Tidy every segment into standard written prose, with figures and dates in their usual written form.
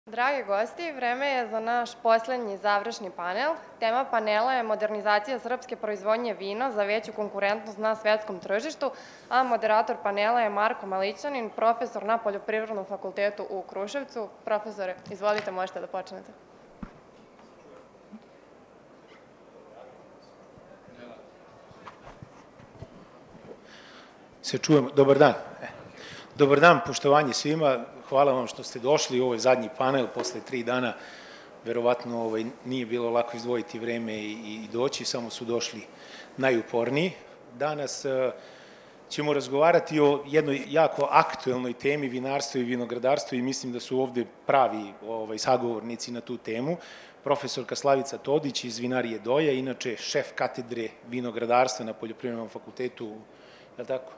Dragi gosti, vreme je za naš poslednji završni panel. Tema panela je modernizacija srpske proizvodnje vina za veću konkurentnost na svetskom tržištu, a moderator panela je Marko Malićanin, profesor na Poljoprivrednom fakultetu u Kruševcu. Profesore, izvolite, možete da počnete. Se čujemo. Dobar dan. Dobar dan, poštovanje svima. Hvala vam što ste došli u ovaj zadnji panel posle 3 dana. Verovatno nije bilo lako izdvojiti vreme i doći, samo su došli najuporniji. Danas ćemo razgovarati o jednoj jako aktuelnoj temi vinarstvo i vinogradarstvo i mislim da su ovde pravi sagovornici na tu temu. Profesorka Slavica Todić iz Vinarije Doja, inače šef katedre vinogradarstva na Poljoprivrednom fakultetu, je li tako?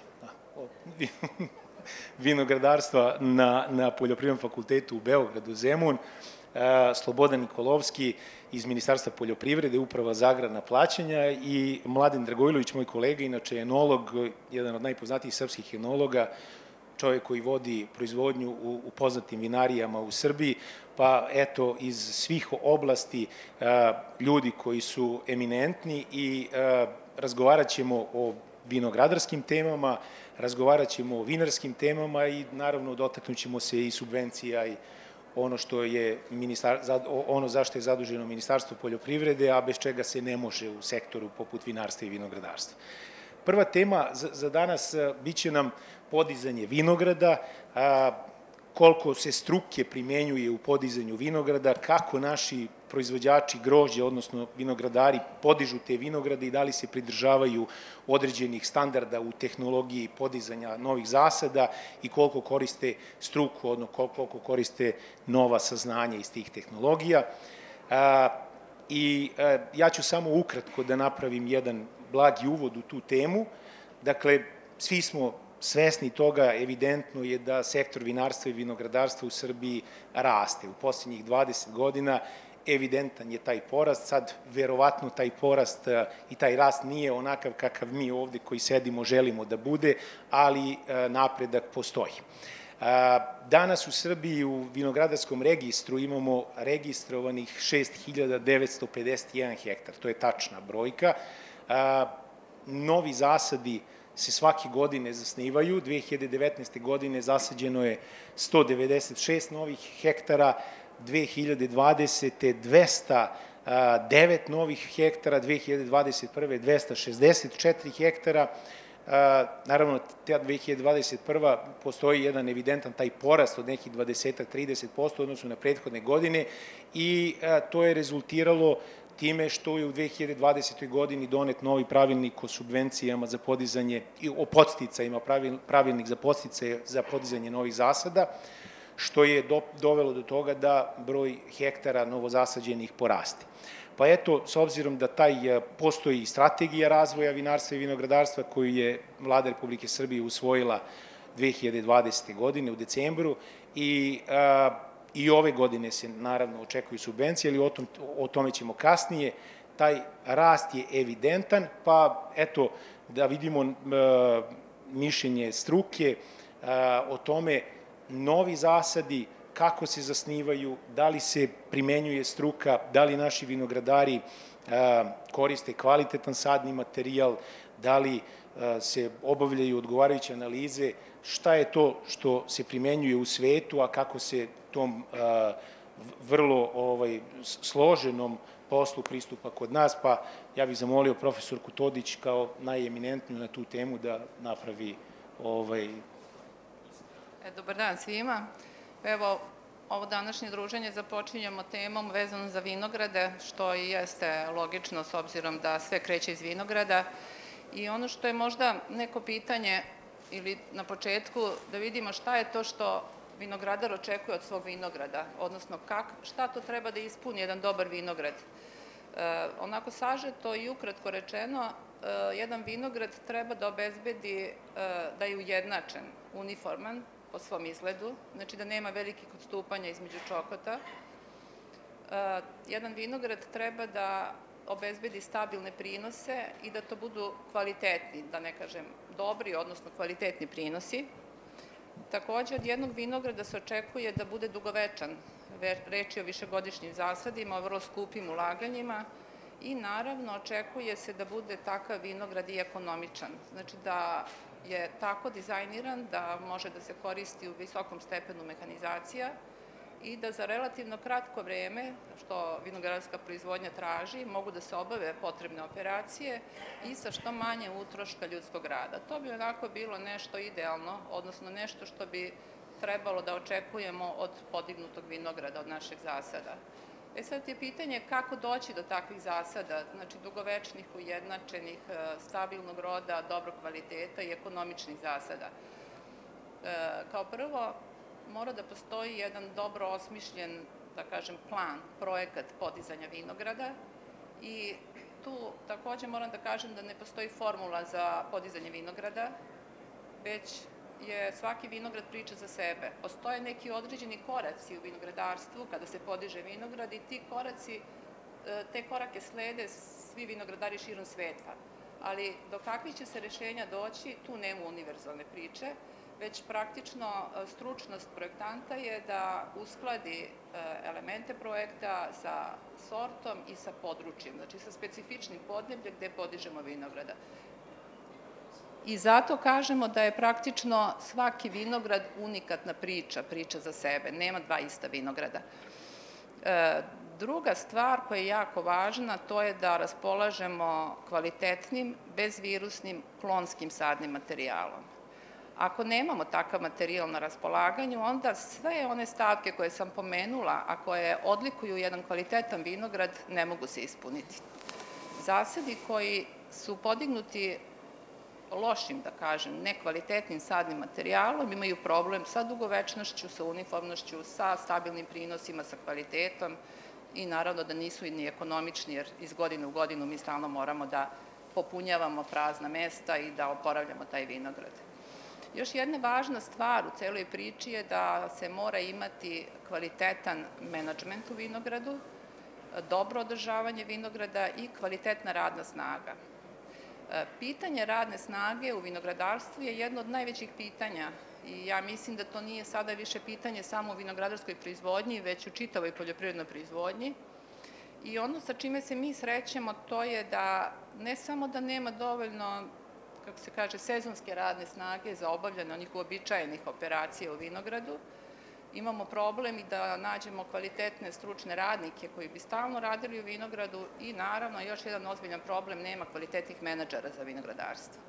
Vinogradarstva na Poljoprivrednom fakultetu u Beogradu, Zemun, Slobodan Nikolovski iz Ministarstva poljoprivrede, Uprava za agrarna plaćanja i Mladen Dragojlović, moj kolega, inače enolog, jedan od najpoznatijih srpskih enologa, čovjek koji vodi proizvodnju u poznatim vinarijama u Srbiji, pa eto iz svih oblasti ljudi koji su eminentni i razgovarat ćemo o vinogradarskim temama, razgovarat ćemo o vinarskim temama i naravno dotaknut ćemo se i subvencija i ono zašto je zaduženo Ministarstvo poljoprivrede, a bez čega se ne može u sektoru poput vinarstva i vinogradarstva. Prva tema za danas biće nam podizanje vinograda, koliko se struke primenjuje u podizanju vinograda, kako naši proizvođači grožđa, odnosno vinogradari, podižu te vinograde i da li se pridržavaju određenih standarda u tehnologiji podizanja novih zasada i koliko koriste struku, odnosno koliko koriste nova saznanja iz tih tehnologija. I ja ću samo ukratko da napravim jedan blagi uvod u tu temu. Dakle, svi smo svesni toga, evidentno je da sektor vinarstva i vinogradarstva u Srbiji raste. U posljednjih 20 godina evidentan je taj porast, sad verovatno taj porast i taj rast nije onakav kakav mi ovde koji sedimo želimo da bude, ali napredak postoji. Danas u Srbiji u vinogradarskom registru imamo registrovanih 6.951 hektar, to je tačna brojka. Novi zasadi se svake godine zasnivaju. 2019. godine zasađeno je 196 novih hektara, 2020. 209 novih hektara, 2021. 264 hektara. Naravno, ta 2021. postoji jedan evidentan taj porast od nekih 20-30% u odnosu na prethodne godine i to je rezultiralo time što je u 2020. godini donet novi pravilnik o subvencijama za podizanje i o podsticajima, pravilnik za podsticaje za podizanje novih zasada, što je dovelo do toga da broj hektara novozasađenih poraste. Pa eto, s obzirom da postoji strategija razvoja vinarstva i vinogradarstva koju je Vlada Republike Srbije usvojila 2020. godine u decembru i ove godine se naravno očekuju subvencije, ali o tome ćemo kasnije. Taj rast je evidentan, pa eto da vidimo mišljenje struke o tome novi zasadi, kako se zasnivaju, da li se primenjuje struka, da li naši vinogradari koriste kvalitetan sadni materijal, da li se obavljaju odgovarajuće analize, šta je to što se primenjuje u svetu, a kako se tom vrlo složenom poslu pristupa kod nas, pa ja bih zamolio profesorku Todić kao najeminentniju na tu temu da napravi Dobar dan svima. Evo, ovo današnje druženje započinjemo temom vezano za vinograde, što i jeste logično s obzirom da sve kreće iz vinograda. I ono što je možda neko pitanje ili na početku da vidimo šta je to što vinogradar očekuje od svog vinograda, odnosno šta to treba da ispuni jedan dobar vinograd. Onako sažeto i ukratko rečeno, jedan vinograd treba da obezbedi da je ujednačen, uniforman po svom izgledu, znači da nema velikih odstupanja između čokota. Jedan vinograd treba da obezbedi stabilne prinose i da to budu kvalitetni, da ne kažem dobri, odnosno kvalitetni prinosi. Takođe, od jednog vinograda se očekuje da bude dugovečan. Reč je o višegodišnjim zasadima, o vrlo skupim ulaganjima i naravno očekuje se da bude takav vinograd i ekonomičan. Znači da je tako dizajniran da može da se koristi u visokom stepenu mehanizacija i da za relativno kratko vreme, što vinogradarska proizvodnja traži, mogu da se obave potrebne operacije i sa što manje utroška ljudskog rada. To bi onako bilo nešto idealno, odnosno nešto što bi trebalo da očekujemo od podignutog vinograda, od našeg zasada. Sad je pitanje kako doći do takvih zasada, znači dugovečnih, ujednačenih, stabilnog roda, dobrog kvaliteta i ekonomičnih zasada. Kao prvo, mora da postoji jedan dobro osmišljen, da kažem, plan, projekat podizanja vinograda i tu takođe moram da kažem da ne postoji formula za podizanje vinograda, već je svaki vinograd priča za sebe. Postoje neki određeni koraci u vinogradarstvu kada se podiže vinograd i te korake slede svi vinogradari širom sveta. Ali do kakvih će se rešenja doći, tu nema univerzalne priče, već praktično stručnost projektanta je da uskladi elemente projekta sa sortom i sa područjem, znači sa specifičnim podnebljem gde podižemo vinograda. I zato kažemo da je praktično svaki vinograd unikatna priča, priča za sebe, nema dva ista vinograda. Druga stvar koja je jako važna, to je da raspolažemo kvalitetnim, bezvirusnim, klonskim sadnim materijalom. Ako nemamo takav materijal na raspolaganju, onda sve one stavke koje sam pomenula, a koje odlikuju jedan kvalitetan vinograd, ne mogu se ispuniti. Zasadi koji su podignuti lošim, da kažem, nekvalitetnim sadnim materijalom imaju problem sa dugovečnošću, sa uniformnošću, sa stabilnim prinosima, sa kvalitetom i naravno da nisu ni ekonomični, jer iz godine u godinu mi stalno moramo da popunjavamo prazna mesta i da oporavljamo taj vinograd. Još jedna važna stvar u celoj priči je da se mora imati kvalitetan menadžment u vinogradu, dobro održavanje vinograda i kvalitetna radna snaga. Pitanje radne snage u vinogradarstvu je jedno od najvećih pitanja i ja mislim da to nije sada više pitanje samo u vinogradarskoj proizvodnji, već u čitavoj poljoprivrednoj proizvodnji. I ono sa čime se mi srećemo to je da ne samo da nema dovoljno, kako se kaže, sezonske radne snage za obavljanje onih uobičajenih operacija u vinogradu, imamo problem i da nađemo kvalitetne stručne radnike koji bi stalno radili u vinogradu i naravno još jedan ozbiljan problem, nema kvalitetnih menadžera za vinogradarstvo.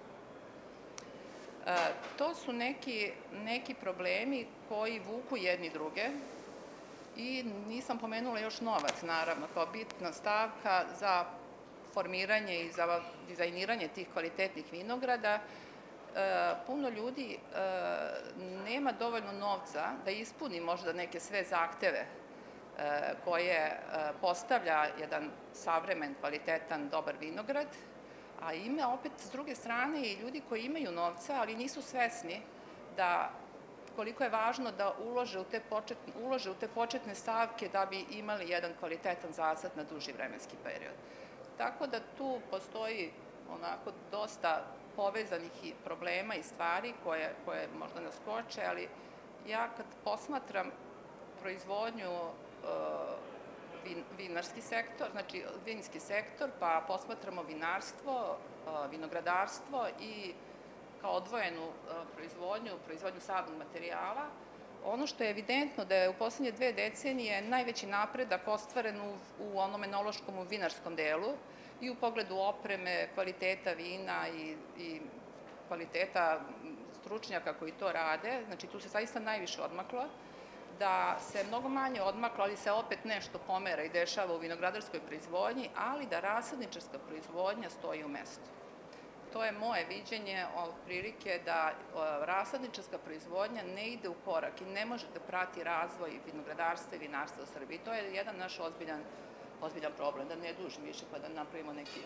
To su neki problemi koji vuku jedni druge i nisam pomenula još novac, naravno, kao bitna stavka za formiranje i za dizajniranje tih kvalitetnih vinograda. Puno ljudi nema dovoljno novca da ispuni možda neke sve zahteve koje postavlja jedan savremen, kvalitetan, dobar vinograd, a ima opet s druge strane i ljudi koji imaju novca, ali nisu svesni da koliko je važno da ulože u te početne stavke da bi imali jedan kvalitetan zasad na duži vremenski period. Tako da tu postoji onako dosta povezanih problema i stvari koje možda nas koče, ali ja kad posmatram proizvodnju vinarski sektor, znači vinski sektor, pa posmatramo vinarstvo, vinogradarstvo i kao odvojenu proizvodnju sadnog materijala, ono što je evidentno da je u poslednje 2 decenije najveći napredak ostvaren u onom enološkom, u vinarskom delu i u pogledu opreme, kvaliteta vina i kvaliteta stručnjaka koji to rade. Znači, tu se zaista najviše odmaklo, da se mnogo manje odmaklo, ali se opet nešto pomera i dešava u vinogradarskoj proizvodnji, ali da rasadničarska proizvodnja stoji u mestu. To je moje viđenje prilike da rasadničarska proizvodnja ne ide u korak i ne može da prati razvoj vinogradarstva i vinarstva u Srbiji. To je jedan naš ozbiljan problem, da ne dužim više pa da napravimo neki...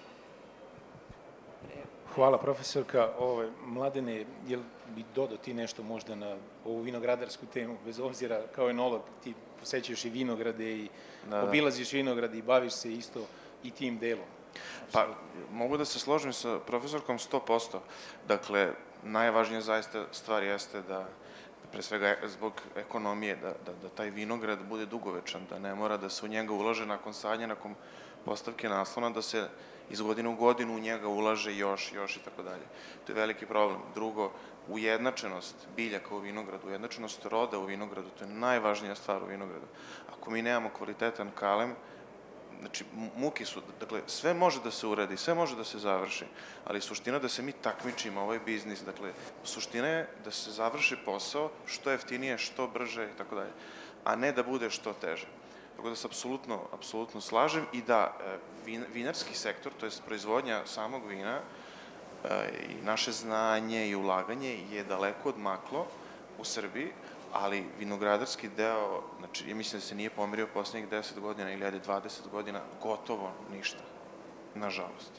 Hvala, profesorka. Mladene, jel bi dodao ti nešto možda na ovu vinogradarsku temu, bez obzira kao enolog, ti posećaš i vinograde i obilaziš vinograde i baviš se isto i tim delom? Pa, mogu da se složim sa profesorkom 100%. Dakle, najvažnija zaista stvar jeste da pre svega zbog ekonomije, da taj vinograd bude dugovečan, da ne mora da se u njega ulaže nakon sadnja, nakon postavke naslona, da se iz godine u godinu u njega ulaže još i tako dalje. To je veliki problem. Drugo, ujednačenost biljaka u vinogradu, ujednačenost roda u vinogradu, to je najvažnija stvar u vinogradu. Ako mi nemamo kvalitetan kalem, znači, muki su, dakle, sve može da se uradi, sve može da se završi, ali suština da se mi takmičimo, ovaj biznis, dakle, suština je da se završi posao što jeftinije, što brže i tako dalje, a ne da bude što teže. Tako da se apsolutno slažem i da vinarski sektor, to je proizvodnja samog vina i naše znanje i ulaganje je daleko odmaklo u Srbiji, ali vinogradarski deo, znači, ja mislim da se nije pomerio poslednjih 10 godina ili 20 godina, gotovo ništa, nažalost.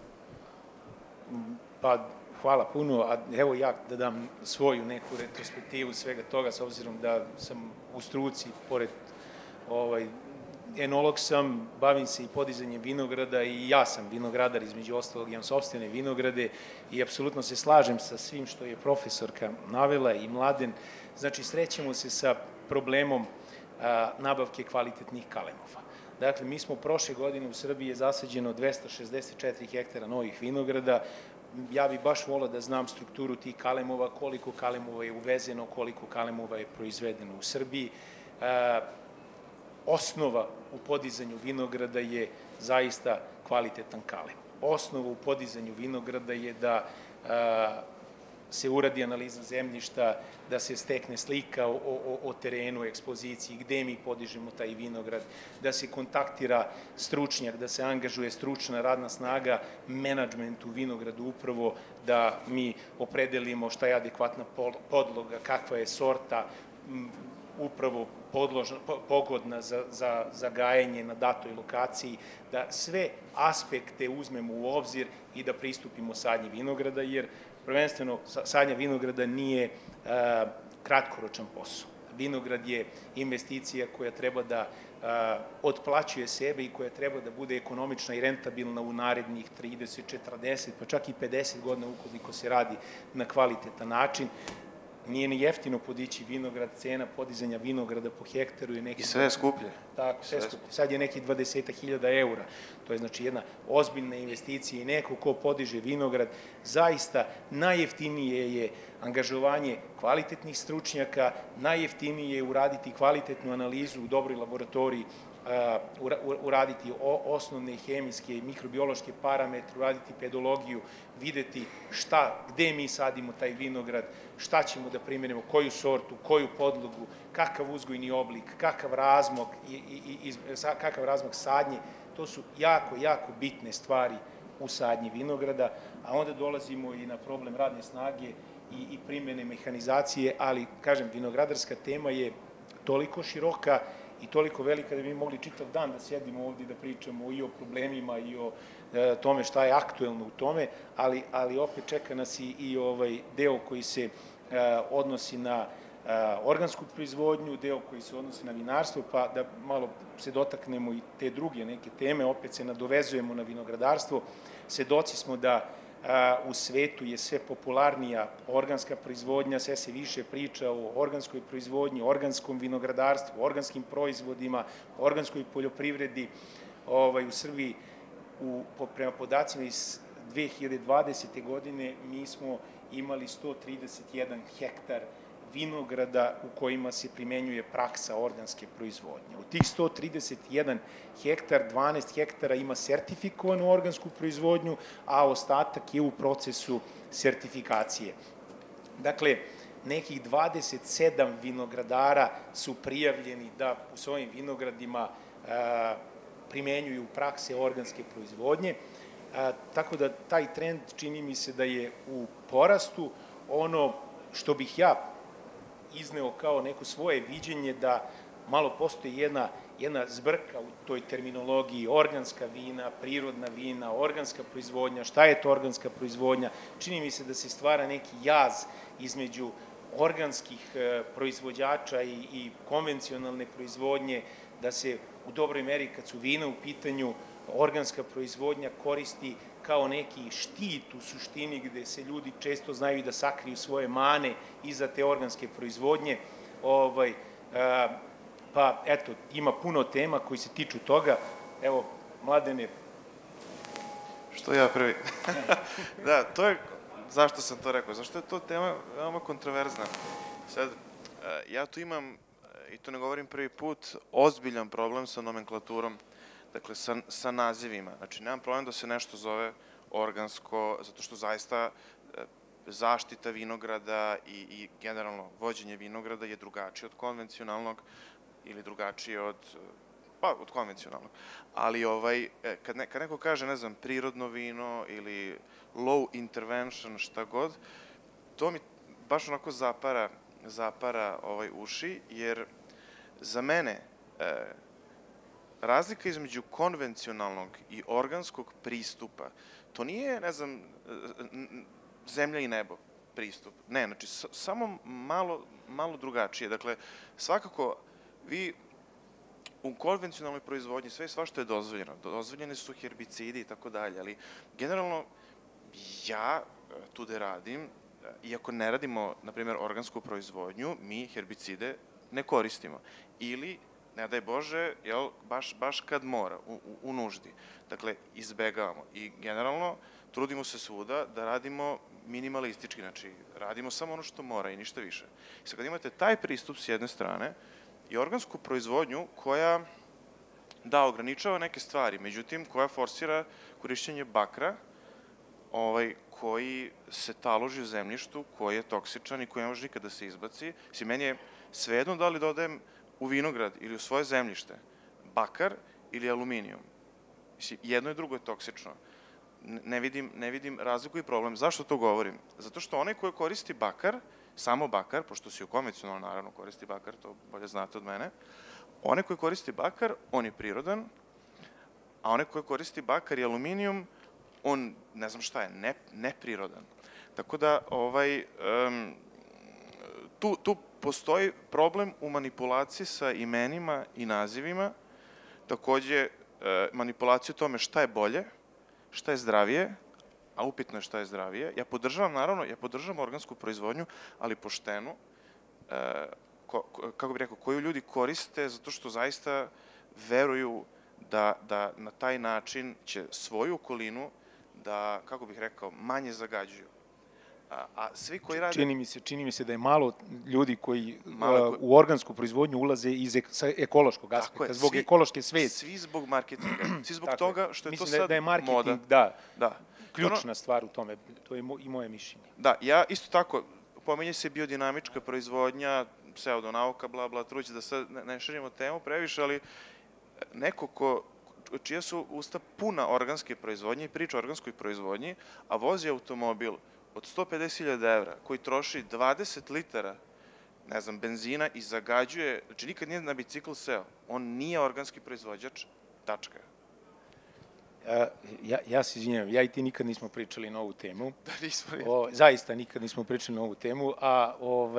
Pa, hvala puno, a evo ja da dam svoju neku retrospektivu svega toga, s obzirom da sam u struci, pored enolog sam, bavim se i podizanjem vinograda i ja sam vinogradar, između ostalog, imam sopstvene vinograde i apsolutno se slažem sa svim što je profesorka navela i Mladen. Znači, srećemo se sa problemom nabavke kvalitetnih kalemova. Dakle, mi smo prošle godine u Srbiji je zasađeno 264 hektara novih vinograda. Ja bih baš volao da znam strukturu tih kalemova, koliko kalemova je uvezeno, koliko kalemova je proizvedeno u Srbiji. Osnova u podizanju vinograda je zaista kvalitetan kalem. Osnova u podizanju vinograda je da se uradi analiza zemljišta, da se stekne slika o terenu, ekspoziciji, gde mi podižemo taj vinograd, da se kontaktira stručnjak, da se angažuje stručna radna snaga, menadžment u vinogradu upravo da mi opredelimo šta je adekvatna podloga, kakva je sorta, upravo pogodna za gajenje na datoj lokaciji, da sve aspekte uzmemo u obzir i da pristupimo sadnji vinograda, jer prvenstveno sadnja vinograda nije kratkoročan posao. Vinograd je investicija koja treba da otplaćuje sebe i koja treba da bude ekonomična i rentabilna u narednih 30, 40, pa čak i 50 godina ukoliko se radi na kvalitetan način. Nije ni jeftino podići vinograd, cena podizanja vinograda po hektaru je neki... I sve je skuplje. Tako, sve je skuplje. Sad je neki 20.000 eura. To je znači jedna ozbiljna investicija i neko ko podiže vinograd, zaista najjeftinije je angažovanje kvalitetnih stručnjaka, najjeftinije je uraditi kvalitetnu analizu u dobroj laboratoriji, uraditi osnovne hemijske i mikrobiološke parametre, uraditi pedologiju, videti gde mi sadimo taj vinograd, šta ćemo da primenimo, koju sortu, koju podlogu, kakav uzgojni oblik, kakav razmak sadnje. To su jako, jako bitne stvari u sadnji vinograda, a onda dolazimo i na problem radne snage i primene mehanizacije, ali, kažem, vinogradarska tema je toliko široka i toliko velika da bi mogli čitav dan da sedimo ovdje da pričamo i o problemima i o tome šta je aktuelno u tome, ali opet čeka nas i deo koji se odnosi na organsku proizvodnju, deo koji se odnosi na vinarstvo, pa da malo se dotaknemo i te druge neke teme, opet se nadovezujemo na vinogradarstvo. Svedoci smo da u svetu je sve popularnija organska proizvodnja, sve se više priča o organskoj proizvodnji, organskom vinogradarstvu, organskim proizvodima, organskoj poljoprivredi. U Srbiji, prema podacima iz 2020. godine, mi smo imali 131 hektar vinograda u kojima se primenjuje praksa organske proizvodnje. Od tih 131 hektar, 12 hektara ima sertifikovanu organsku proizvodnju, a ostatak je u procesu sertifikacije. Dakle, nekih 27 vinogradara su prijavljeni da u svojim vinogradima primenjuju prakse organske proizvodnje, tako da taj trend čini mi se da je u porastu. Ono što bih ja izneo kao neko svoje viđenje da malo postoji jedna zbrka u toj terminologiji, organska vina, prirodna vina, organska proizvodnja, šta je to organska proizvodnja. Čini mi se da se stvara neki jaz između organskih proizvođača i konvencionalne proizvodnje, da se u dobroj meri kad su vina u pitanju organska proizvodnja koristi kao neki štit u suštini gde se ljudi često znaju i da sakriju svoje mane iza te organske proizvodnje. Pa eto, ima puno tema koji se tiču toga. Evo, Mladene. Što ja prvi? Da, to je, zašto sam to rekao? Zašto je to tema veoma kontroverzna? Sad, ja tu imam, i to ne govorim prvi put, ozbiljan problem sa nomenklaturom, dakle sa nazivima. Znači, nemam problem da se nešto zove organsko, zato što zaista zaštita vinograda i generalno vođenje vinograda je drugačije od konvencionalnog ili drugačije od konvencionalnog. Ali kad neko kaže, ne znam, prirodno vino ili low intervention, šta god, to mi baš onako zapara uši, jer za mene razlika između konvencionalnog i organskog pristupa, to nije, ne znam, zemlja i nebo pristup. Ne, znači, samo malo drugačije. Dakle, svakako, vi u konvencionalnoj proizvodnji sve i svašta je dozvoljeno. Dozvoljeni su herbicidi i tako dalje, ali generalno ja tu da radim, iako ne radimo, na primjer, organsku proizvodnju, mi herbicide ne koristimo. Ili, ne daj Bože, baš kad mora, u nuždi. Dakle, izbegavamo. I generalno trudimo se svuda da radimo minimalistički, znači radimo samo ono što mora i ništa više. I sad kad imate taj pristup s jedne strane i organsku proizvodnju koja, da, ograničava neke stvari, međutim, koja forsira korišćenje bakra, koji se taloži u zemljištu, koji je toksičan i koji ne može nikada da se izbaci. Mislim, meni je svejedno da li dodajem u vinograd ili u svoje zemljište bakar ili aluminijum. Mislim, jedno i drugo je toksično. Ne vidim razliku i problem. Zašto to govorim? Zato što onaj koji koristi bakar, samo bakar, pošto si u konvencionalno naravno koristi bakar, to bolje znate od mene, onaj koji koristi bakar, on je prirodan, a onaj koji koristi bakar i aluminijum, on, ne znam šta je, neprirodan. Tako da, tu postoji problem u manipulaciji sa imenima i nazivima, takođe manipulaciju o tome šta je bolje, šta je zdravije, a upitno je šta je zdravije. Ja podržavam organsku proizvodnju, ali poštenu, kako bih rekao, koju ljudi koriste zato što zaista veruju da na taj način će svoju okolinu da, kako bih rekao, manje zagađuju. A svi koji rade... Čini mi se da je malo ljudi koji u organsku proizvodnju ulaze sa ekološkog aspekta, zbog ekološke svesti. Svi zbog marketinga, svi zbog toga što je to sad moda. Mislim da je marketing, da, ključna stvar u tome, to je i moje mišljenje. Da, ja isto tako, pominje se biodinamička proizvodnja, pseudonauka, bla, bla, trući da sad ne širimo temu previše, ali neko čija su usta puna organske proizvodnje i priča o organskoj proizvodnji, a vozi automobil od 150.000 evra, koji troši 20 litara, ne znam, benzina i zagađuje, znači nikad nije na bicikl seo, on nije organski proizvođač, tačka. Ja se izvinjam, ja i ti nikad nismo pričali na ovu temu. Da, nismo. Zaista nikad nismo pričali na ovu temu, a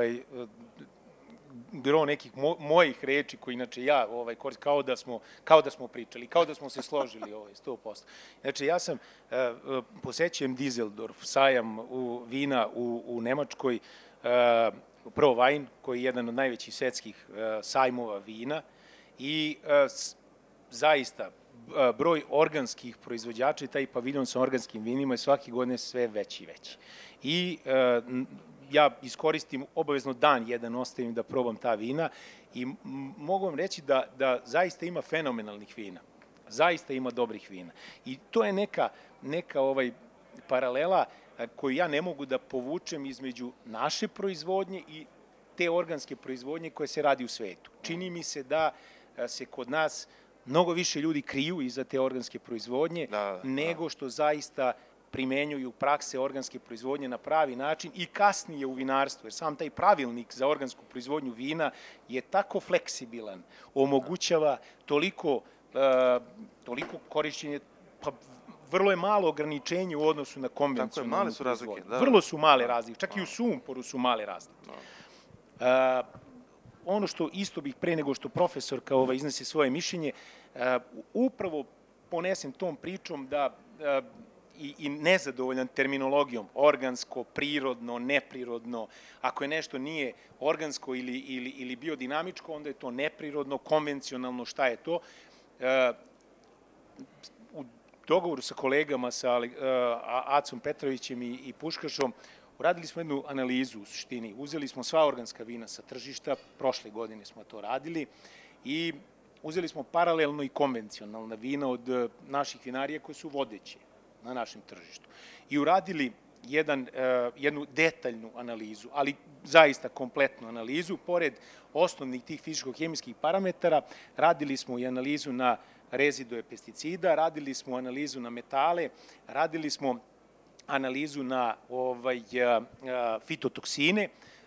gro nekih mojih reči koji inače ja koristim, kao da smo pričali, kao da smo se složili 100%. Znači, ja sam, posećujem Düsseldorf, sajam vina u Nemačkoj, Pro Wein, koji je jedan od najvećih svetskih sajmova vina i zaista broj organskih proizvođača i taj paviljon sa organskim vinima je svake godine sve veći i veći. I ja iskoristim obavezno dan jedan, ostavim da probam ta vina i mogu vam reći da zaista ima fenomenalnih vina, zaista ima dobrih vina. I to je neka paralela koju ja ne mogu da povučem između naše proizvodnje i te organske proizvodnje koje se radi u svetu. Čini mi se da se kod nas mnogo više ljudi kriju iza te organske proizvodnje nego što zaista primenjuju prakse organske proizvodnje na pravi način i kasnije u vinarstvu, jer sam taj pravilnik za organsku proizvodnju vina je tako fleksibilan, omogućava toliko korišćenje, pa vrlo je malo ograničenje u odnosu na konvencionalnu proizvodnju. Vrlo su male razlike, čak i u sumporu su male razlike. Ono što isto bih pre nego što profesorka iznese svoje mišljenje, upravo ponesem tom pričom da i nezadovoljan terminologijom, organsko, prirodno, neprirodno. Ako je nešto nije organsko ili biodinamičko, onda je to neprirodno, konvencionalno, šta je to? U dogovoru sa kolegama, sa Acom Petrovićem i Puškašom, uradili smo jednu analizu u suštini. Uzeli smo sva organska vina sa tržišta, prošle godine smo to radili, i uzeli smo paralelno i konvencionalna vina od naših vinarija koje su vodeće na našem tržištu. I uradili jednu detaljnu analizu, ali zaista kompletnu analizu. Pored osnovnih tih fizičko-hemijskih parametara, radili smo i analizu na rezidue pesticida, radili smo analizu na metale, radili smo analizu na fitotoksine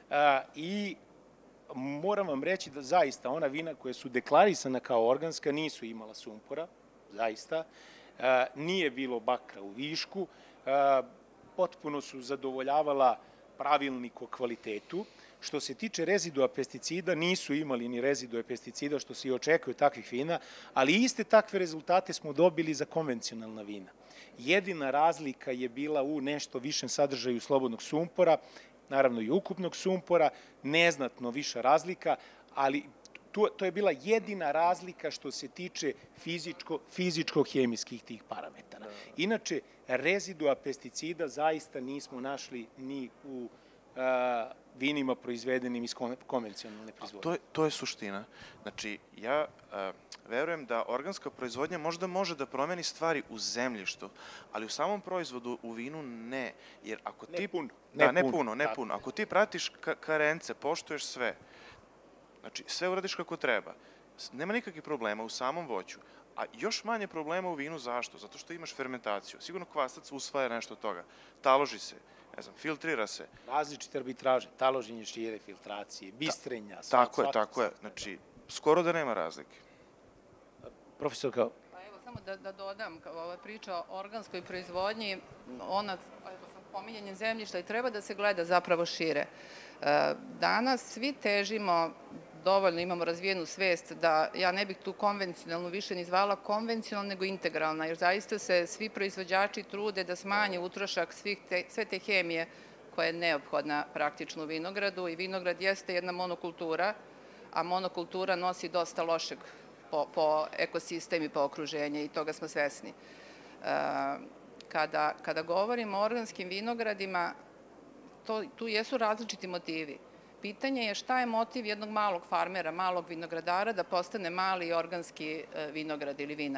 i moram vam reći da zaista ona vina koja su deklarisana kao organska nisu imala sumpora, zaista, nije bilo bakra u višku, potpuno su zadovoljavala pravilnik o kvalitetu. Što se tiče rezidua pesticida, nisu imali ni rezidue pesticida, što se i očekuje takvih vina, ali iste takve rezultate smo dobili za konvencionalna vina. Jedina razlika je bila u nešto višem sadržaju slobodnog sumpora, naravno i ukupnog sumpora, neznatno viša razlika, ali to je bila jedina razlika što se tiče fizičko-hemijskih tih parametara. Inače, rezidua pesticida zaista nismo našli ni u vinima proizvedenim iz konvencionalne proizvodnje. To je suština. Znači, ja verujem da organska proizvodnja možda može da promeni stvari u zemljištu, ali u samom proizvodu, u vinu, ne. Jer ako ti... Ne puno. Ako ti pratiš karence, poštuješ sve, znači sve uradiš kako treba, nema nikakvih problema u samom voću, a još manje problema u vinu. Zašto? Zato što imaš fermentaciju. Sigurno kvasac usvaja nešto od toga. Taloži se, ne znam, filtrira se. Različite arbitraže, taloženje, šire, filtracije, bistrenja. Tako je. Znači, skoro da nema razlike. Profesorka? Pa evo, samo da dodam, kao ova priča o organskoj proizvodnji, ona, sa pominjanjem zemljišta, i treba da se gleda zapravo šire. Danas svi težimo, dovoljno imamo razvijenu svest da ja ne bih tu konvencionalnu više ni zvala konvencionalna, nego integralna, jer zaista se svi proizvođači trude da smanje utrošak sve te hemije koja je neophodna praktično u vinogradu, i vinograd jeste jedna monokultura, a monokultura nosi dosta lošeg po ekosistem i po okruženje, i toga smo svesni. Kada govorimo o organskim vinogradima, tu jesu različiti motivi. Pitanje je šta je motiv jednog malog farmera, malog vinogradara da postane mali organski vinograd ili vinar.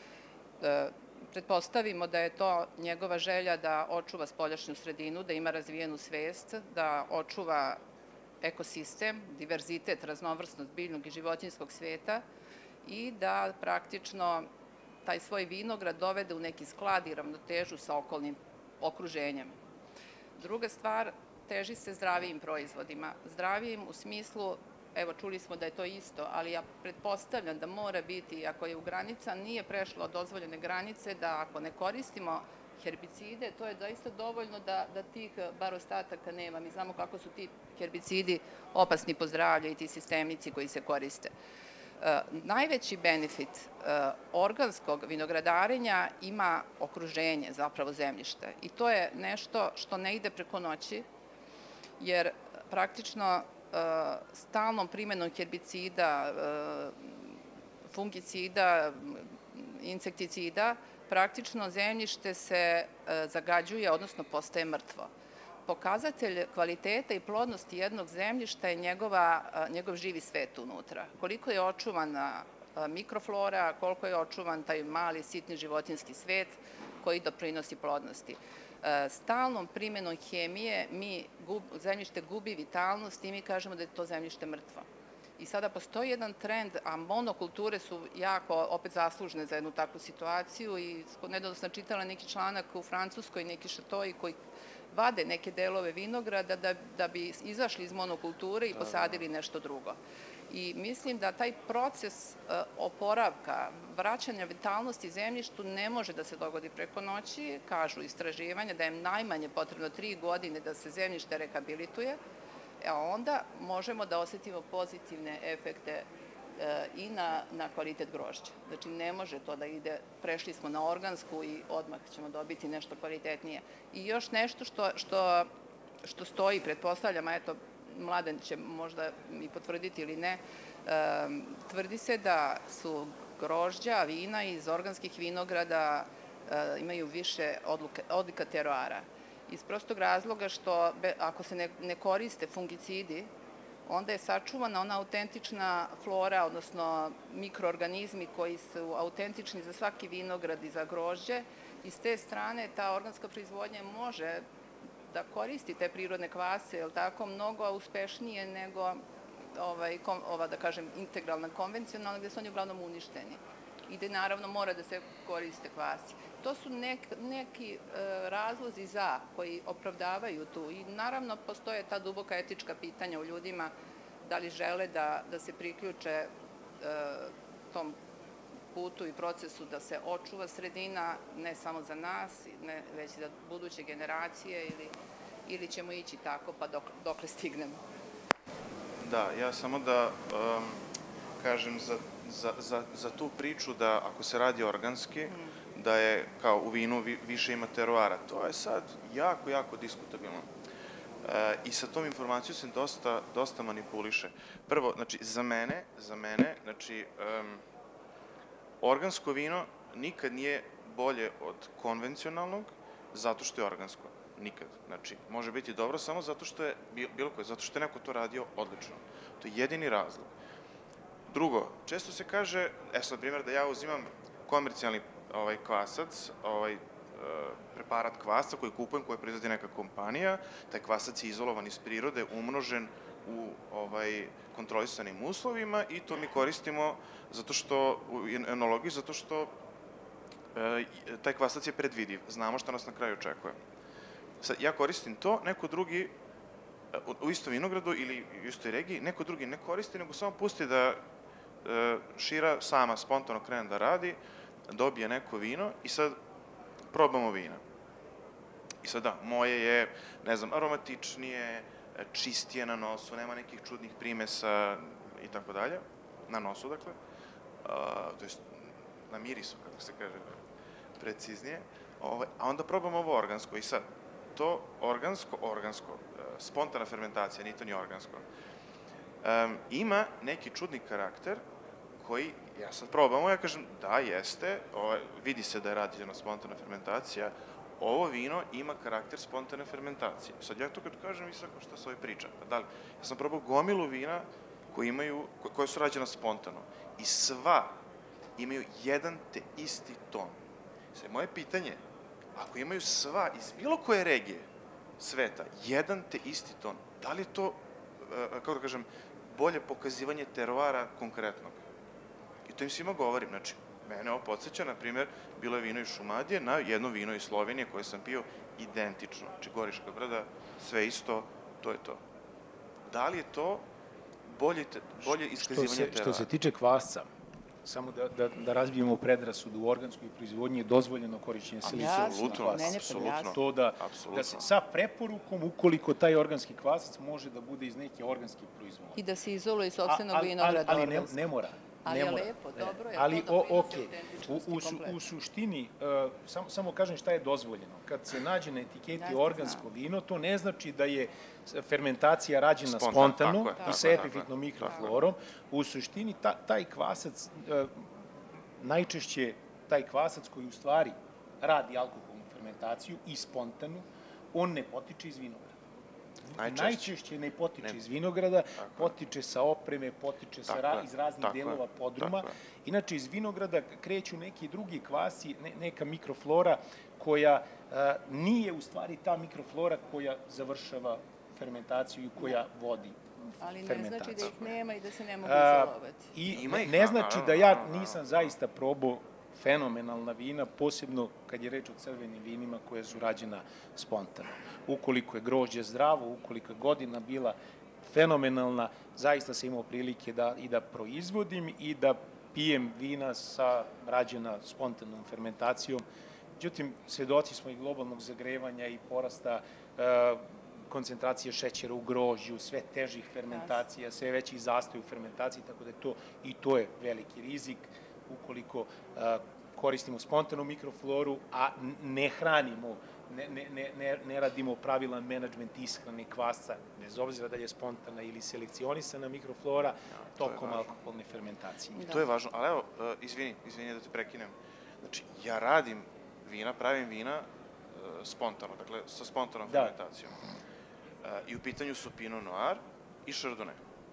Pretpostavimo da je to njegova želja da očuva spoljašnju sredinu, da ima razvijenu svest, da očuva ekosistem, diverzitet, raznovrsnost biljnog i životinjskog sveta i da praktično taj svoj vinograd dovede u neki sklad i ravnotežu sa okolnim okruženjem. Druga stvar, teži se zdravijim proizvodima. Zdravijim u smislu, evo čuli smo da je to isto, ali ja pretpostavljam da mora biti, ako je u granica, nije prešlo od dozvoljene granice, da ako ne koristimo herbicide, to je doista dovoljno da tih bar ostataka nema. Mi znamo kako su ti herbicidi opasni po zdravlje i ti sistemici koji se koriste. Najveći benefit organskog vinogradarenja ima okruženje, zapravo zemljište. I to je nešto što ne ide preko noći, jer praktično stalnom primenom herbicida, fungicida, insekticida, praktično zemljište se zagađuje, odnosno postaje mrtvo. Pokazatelj kvaliteta i plodnosti jednog zemljišta je njegov živi svet unutra. Koliko je očuvana mikroflora, koliko je očuvan taj mali, sitni životinjski svet koji doprinosi plodnosti. Stalnom primenom hemije zemljište gubi vitalnost i mi kažemo da je to zemljište mrtvo. I sada postoji jedan trend, a monokulture su jako opet zaslužne za jednu takvu situaciju, i nedavno sam čitala neki članak u Francuskoj, neki šatoji koji vade neke delove vinograda da bi izašli iz monokulture i posadili nešto drugo. I mislim da taj proces oporavka, vraćanja vitalnosti zemljištu ne može da se dogodi preko noći. Kažu istraživanja da je najmanje potrebno 3 godine da se zemljište rehabilituje, a onda možemo da osetimo pozitivne efekte i na kvalitet grožđa. Znači, ne može to da ide, prešli smo na organsku i odmah ćemo dobiti nešto kvalitetnije. I još nešto što stoji, pretpostavljam, a eto, Mladen će možda i potvrditi ili ne, tvrdi se da su grožđa, vina iz organskih vinograda imaju više odlika teroara. Iz prostog razloga što ako se ne koriste fungicidi, onda je sačuvana ona autentična flora, odnosno mikroorganizmi koji su autentični za svaki vinograd i za grožđe. I s te strane ta organska proizvodnja može da koristi te prirodne kvase, je li tako, mnogo uspešnije nego ova, da kažem, integralna, konvencionalna, gde su oni uglavnom uništeni i gde naravno mora da se koriste kvasi. To su neki razlozi koji opravdavaju tu i naravno postoje ta duboka etička pitanja u ljudima da li žele da se priključe tom putu i procesu da se očuva sredina, ne samo za nas, već i za buduće generacije ili ćemo ići tako pa dokle stignemo. Da, ja samo da kažem za tu priču da ako se radi organski, da je kao u vinu više ima teroara. To je sad jako diskutabilno. I sa tom informacijom se dosta manipuliše. Prvo, znači, za mene, znači, organsko vino nikad nije bolje od konvencionalnog zato što je organsko. Nikad. Znači, može biti dobro samo zato što je bilo koje, zato što je neko to radio odlično. To je jedini razlog. Drugo, često se kaže, sad primjer da ja uzimam komercijalni kvasac, preparat kvasca koji kupujem, koji proizvodi neka kompanija, taj kvasac je izolovan iz prirode, umnožen u kontrolisanim uslovima i to mi koristimo u enologiji zato što taj kvasac je predvidiv, znamo šta nas na kraju očekuje. Sad, ja koristim to, neko drugi u istom vinogradu ili u istoj regiji, neko drugi ne koristi, nego samo pusti da šira sama spontano krene da radi, dobije neko vino i sad probamo vina. I sad da, moje je, ne znam, aromatičnije, čistije na nosu, nema nekih čudnih primesa i tako dalje, na nosu dakle, to je na mirisu, kako se kaže, preciznije, a onda probamo ovo organsko i sad, to organsko, spontana fermentacija, nije to ni organsko, ima neki čudni karakter koji, ja sad probamo, ja kažem, da, jeste, vidi se da je rađena spontana fermentacija, ovo vino ima karakter spontane fermentacije. Sad ja to kad kažem, mislim, šta se ovoj priča? Da li, ja sam probao gomilu vina koje su rađena spontano i sva imaju jedan te isti ton. Sad, moje pitanje, ako imaju sva iz bilo koje regije sveta jedan te isti ton, da li je to, kako da kažem, bolje pokazivanje teroara konkretnog? I to im svima govorim, znači, mene ovo podsjeća, na primjer, bilo je vino iz Šumadije na jedno vino iz Slovenije koje sam pio identično. Znači, Goriška brda, sve isto, to je to. Da li je to bolje iskazivanje teroara? Što se tiče kvasca, samo da razbijemo predrasudu, u organskoj proizvodnji je dozvoljeno korišćenje silicijumog kvasca. To da se sa preporukom, ukoliko taj organski kvasac može da bude iz neke organske proizvodnje. I da se izoluje iz sopstvenog vinograda organski. Ali ne mora. Ali je lepo, dobro je. Ali, okej, u suštini, samo kažem šta je dozvoljeno. Kad se nađe na etiketi organsko vino, to ne znači da je fermentacija rađena spontano i sa epifitnom mikroflorom. U suštini, taj kvasac, najčešće taj kvasac koji u stvari radi alkoholnu fermentaciju i spontanu, on ne potiče iz vinograda. Najčešće ne potiče iz vinograda, potiče sa opreme, potiče iz raznih delova podruma. Inače, iz vinograda kreću neki drugi kvasi, neka mikroflora koja nije u stvari ta mikroflora koja završava fermentaciju i koja vodi fermentaciju. Ali ne znači da ih nema i da se ne mogu izolovati. I ne znači da ja nisam zaista probao fenomenalna vina, posebno kad je reč o crvenim vinima koje su rađena spontano. Ukoliko je grožđe zdravo, ukoliko je godina bila fenomenalna, zaista sam imao prilike i da proizvodim i da pijem vina rađena spontanom fermentacijom. Međutim, svedoci smo i globalnog zagrevanja i porasta koncentracije šećera u grožđu, sve težih fermentacija, sve veći zastoj u fermentaciji, tako da i to je veliki rizik ukoliko koristimo spontanu mikrofloru, a ne hranimo, ne radimo pravilan menadžment ishrane kvasca, bez obzira da li je spontana ili selekcionisana mikroflora, tokom alkoholne fermentacije. To je važno, ali evo, izvini da te prekinem. Znači, ja radim vina, pravim vina spontano, dakle, sa spontanom fermentacijom. I u pitanju su Pinot Noir i Chardonnay.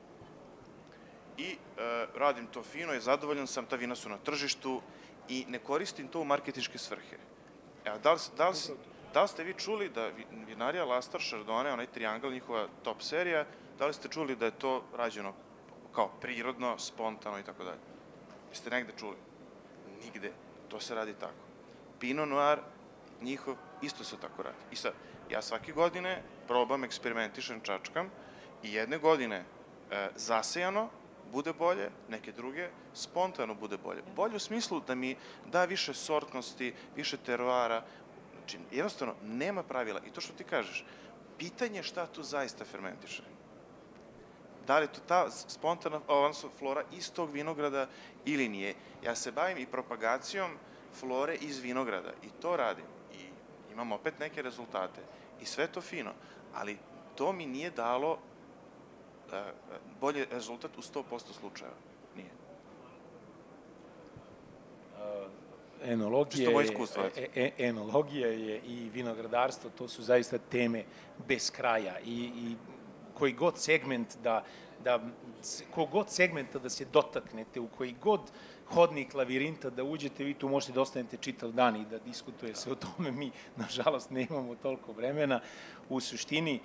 I radim to fino i zadovoljan sam, ta vina su na tržištu i ne koristim to u marketinške svrhe. Evo, da li ste vi čuli da vinarija Lastar, Chardonnay, onaj triangl, njihova top serija, da li ste čuli da je to rađeno kao prirodno, spontano i tako dalje? Jeste negde čuli? Nigde. To se radi tako. Pinot Noir, njihov, isto se tako radi. I sad, ja svake godine probam, eksperimentišem, čačkam i jedne godine zasejano bude bolje, neke druge spontano bude bolje. Bolje u smislu da mi da više sortnosti, više teroara. Znači, jednostavno, nema pravila. I to što ti kažeš, pitanje je šta tu zaista fermentiše. Da li je to ta spontana flora iz tog vinograda ili nije. Ja se bavim i propagacijom flore iz vinograda i to radim. I imam opet neke rezultate. I sve to fino. Ali to mi nije dalo bolji rezultat u 100% slučajeva. Nije. Enologija je i vinogradarstvo, to su zaista teme bez kraja i koji god segment kogod segmenta da se dotaknete, u koji god hodnik lavirinta da uđete, vi tu možete da ostanete čitav dan i da diskutuje se o tome. Mi, nažalost, nemamo toliko vremena. U suštini,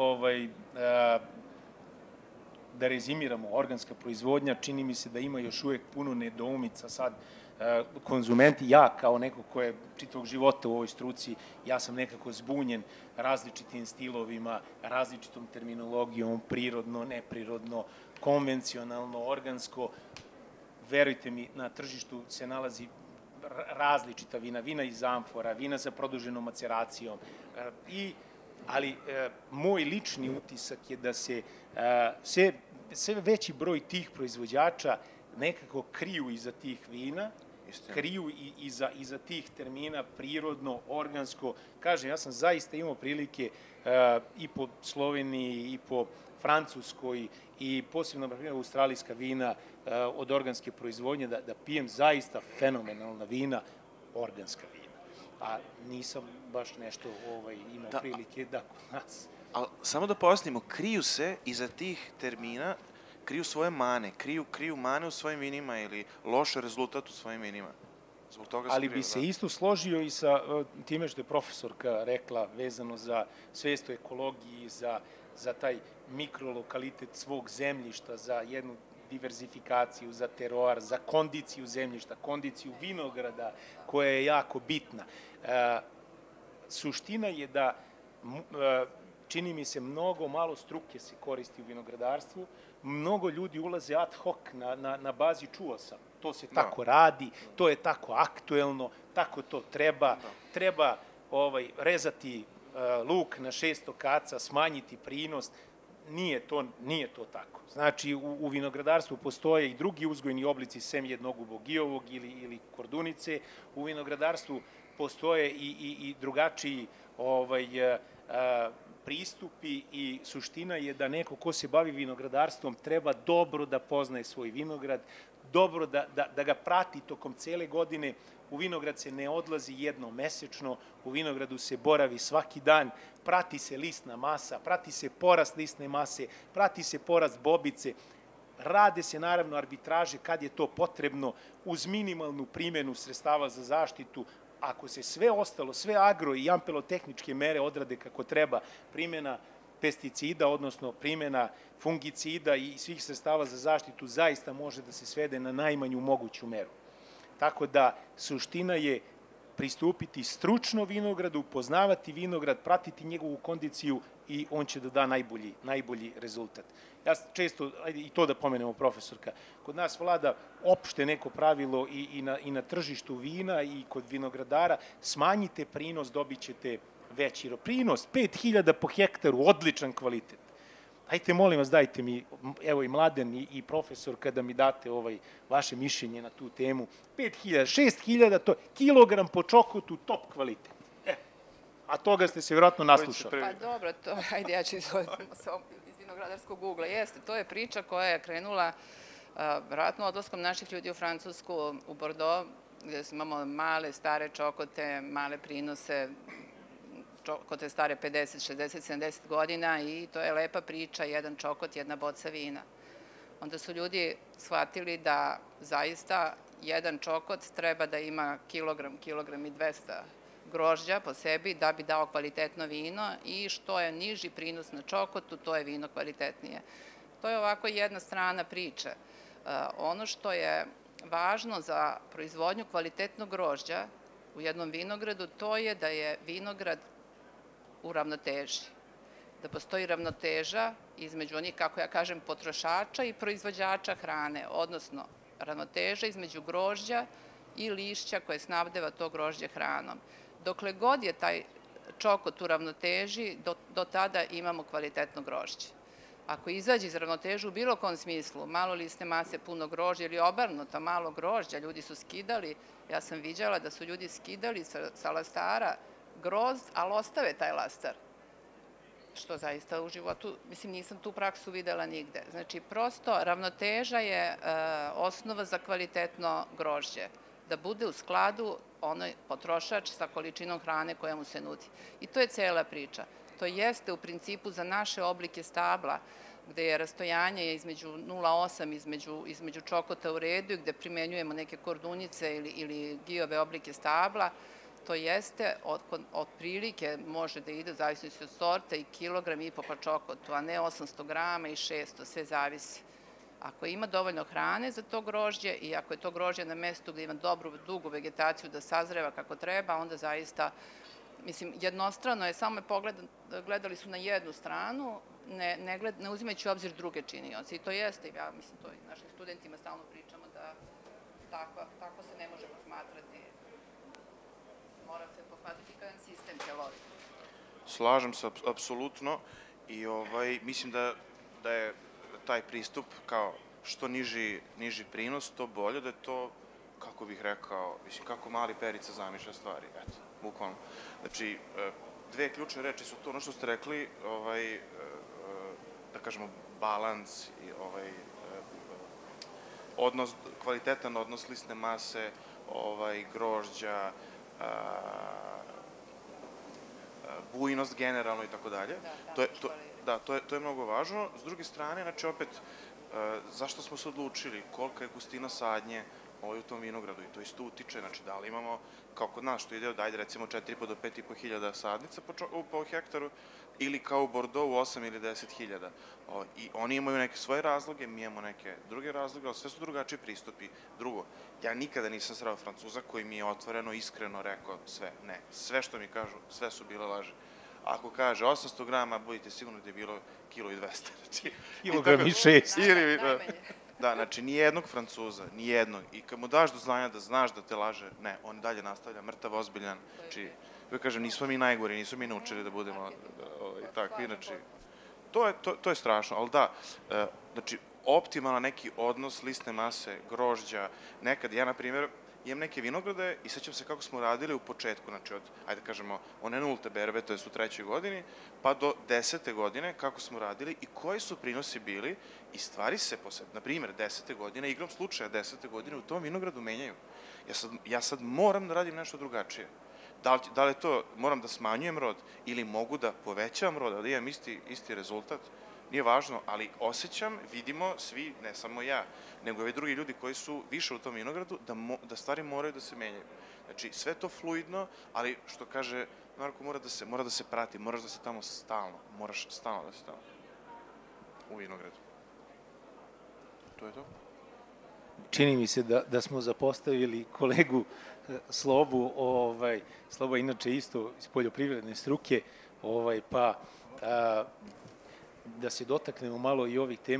da rezimiramo, organska proizvodnja, čini mi se da ima još uvek puno nedoumica. Sad, konzumenti, ja kao neko ko je čitavog života u ovoj struci, ja sam nekako zbunjen različitim stilovima, različitom terminologijom, prirodno, neprirodno, konvencionalno, organsko. Verujte mi, na tržištu se nalazi različita vina, vina iz amfora, vina sa produženom maceracijom, ali moj lični utisak je da se sve veći broj tih proizvođača nekako kriju iza tih vina, kriju iza tih termina prirodno, organsko. Kažem, ja sam zaista imao prilike i po Sloveniji i po Francuskoj i posebno, na primjer, australijska vina od organske proizvodnje, da pijem zaista fenomenalna vina, organska vina. A nisam baš nešto imao prilike da kod nas. Ali samo da pojasnimo, kriju se iza tih termina, kriju svoje mane, kriju mane u svojim vinima ili loš rezultat u svojim vinima. Ali bi se isto složio i sa time što je profesorka rekla vezano za svest o ekologiji, za taj mikrolokalitet svog zemljišta, za jednu diverzifikaciju, za teroar, za kondiciju zemljišta, kondiciju vinograda koja je jako bitna. Suština je da čini mi se mnogo malo struke se koristi u vinogradarstvu, mnogo ljudi ulaze ad hoc na bazi čuo sam. To se tako radi, to je tako aktuelno, tako to treba. Treba rezati luk na 600 kaca, smanjiti prinos. Nije to tako. Znači, u vinogradarstvu postoje i drugi uzgojni oblici sem jednogubog ijovog ili kordunice. U vinogradarstvu postoje i drugačiji pristupi i suština je da neko ko se bavi vinogradarstvom treba dobro da poznaje svoj vinograd, dobro da ga prati tokom cele godine. U vinograd se ne odlazi jednom mesečno, u vinogradu se boravi svaki dan, prati se listna masa, prati se porast listne mase, prati se porast bobice, rade se naravno arbitraže kad je to potrebno uz minimalnu primenu sredstava za zaštitu. Ako se sve ostalo, sve agro i ampelotehničke mere odrade kako treba, primjena pesticida, odnosno primjena fungicida i svih sredstava za zaštitu zaista može da se svede na najmanju moguću meru. Tako da suština je pristupiti stručno vinogradu, poznavati vinograd, pratiti njegovu kondiciju i on će da da najbolji rezultat. Ja često, i to da pomenemo profesorka, kod nas vlada opšte neko pravilo i na tržištu vina i kod vinogradara, smanjite prinos, dobit ćete veći. Prinos 5.000 po hektaru, odličan kvalitet. Dajte, molim vas, dajte mi, evo i Mladen i profesor, kada mi date vaše mišljenje na tu temu, 5.000, 6.000, to je kilogram po čokotu, top kvalitet. A toga ste se vjerojatno naslušali. Pa dobro, ajde ja ću izvoditi iz vinogradarskog ugla. Jeste, to je priča koja je krenula vjerojatno odlaskom naših ljudi u Francusku, u Bordeaux, gde imamo male, stare čokote, male prinose, čokote stare 50, 60, 70 godina i to je lepa priča, jedan čokot, jedna boca vina. Onda su ljudi shvatili da zaista jedan čokot treba da ima kilogram i 200 grožđa po sebi da bi dao kvalitetno vino i što je niži prinos na čokotu, to je vino kvalitetnije. To je ovako jedna strana priče. Ono što je važno za proizvodnju kvalitetnog grožđa u jednom vinogradu, to je da je vinograd u ravnoteži. Da postoji ravnoteža između onih, kako ja kažem, potrošača i proizvođača hrane, odnosno ravnoteža između grožđa i lišća koje snabdeva to grožđe hranom. Dokle god je taj čokot u ravnoteži, do tada imamo kvalitetno grožđe. Ako izađe iz ravnotežu u bilo kom smislu, malo liste mase, puno grožđa ili obrnuto, malo grožđa, ljudi su skidali, ja sam viđala da su ljudi skidali sa lastara grozd, ali ostave taj lastar. Što zaista u životu, mislim, nisam tu praksu videla nigde. Znači, prosto, ravnoteža je osnova za kvalitetno grožđe. Da bude u skladu onaj potrošač sa količinom hrane koja mu se nudi. I to je cela priča. To jeste u principu za naše oblike stabla, gde je rastojanje između 0,8 između čokota u redu i gde primenjujemo neke kordunjice ili gijove oblike stabla, to jeste otprilike može da ide, zavisnosti od sorta, i kilogram i po čokotu, a ne 800 grama i 600, sve zavisi. Ako ima dovoljno hrane za to grožđe i ako je to grožđe na mestu gde ima dobru, dugu vegetaciju da sazreva kako treba, onda zaista, mislim, jednostrano je, samo gledali su na jednu stranu, ne uzimajući u obzir druge činioce. I to jeste, ja mislim, to i našim studentima stalno pričamo da tako se ne može posmatrati. Mora se posmatrati kao jedan sistem celovit. Slažem se, apsolutno, i mislim da je taj pristup kao što niži prinos, to bolje, da je to, kako bih rekao, mislim, kako mali Perica zamišlja stvari, eto, bukvalno. Znači, dve ključne reči su to, ono što ste rekli, da kažemo, balans i odnos, kvalitetan odnos lisne mase, grožđa, bujnost generalno i tako dalje. Da, to je mnogo važno. S druge strane, znači opet, zašto smo se odlučili, kolika je gustina sadnje u tom vinogradu i to isto utiče, znači da li imamo, kao kod nas što ide od, ajde recimo 4.500 do 5.500 sadnica po hektaru, ili kao u Bordeauxu 8 ili 10.000. I oni imaju neke svoje razloge, mi imamo neke druge razloge, ali sve su drugačiji pristupi. Drugo, ja nikada nisam sreo Francuza koji mi je otvoreno, iskreno rekao sve. Ne, sve što mi kažu, sve su bile laže. Ako kaže 800 grama, budite sigurni da je bilo 1,2 kg. Kilogram i 6. Da, znači, nijednog Francuza, nijednog. I kad mu daš do znanja da znaš da te laže, ne, on dalje nastavlja mrtav, ozbiljan. Znači, ja kažem, nismo mi najgori, nismo mi naučili da budemo takvi, znači, to je strašno. Ali da, znači, optimalan neki odnos listne mase, grožđa, nekad, ja, na primjer, imam neke vinograde i sećam se kako smo radili u početku, znači od, ajde kažemo, one 0. berbe, to je u 3. godini, pa do 10. godine, kako smo radili i koji su prinosi bili i stvari se posebno, na primjer, 10. godine, igrom slučaja 10. godine u tom vinogradu menjaju. Ja sad moram da radim nešto drugačije. Da li je to, moram da smanjujem rod ili mogu da povećavam rod, da imam isti rezultat, nije važno, ali osjećam, vidimo svi, ne samo ja, nego i ovi drugi ljudi koji su više u tom vinogradu, da stvari moraju da se menjaju. Znači, sve to fluidno, ali što kaže Marko, mora da se prati, moraš da se tamo stalno, moraš stalno da se tamo u vinogradu. To je to. Čini mi se da smo zapostavili kolegu Slobu, Sloba inače isto iz poljoprivredne struke, pa da se dotaknemo malo i ovih tema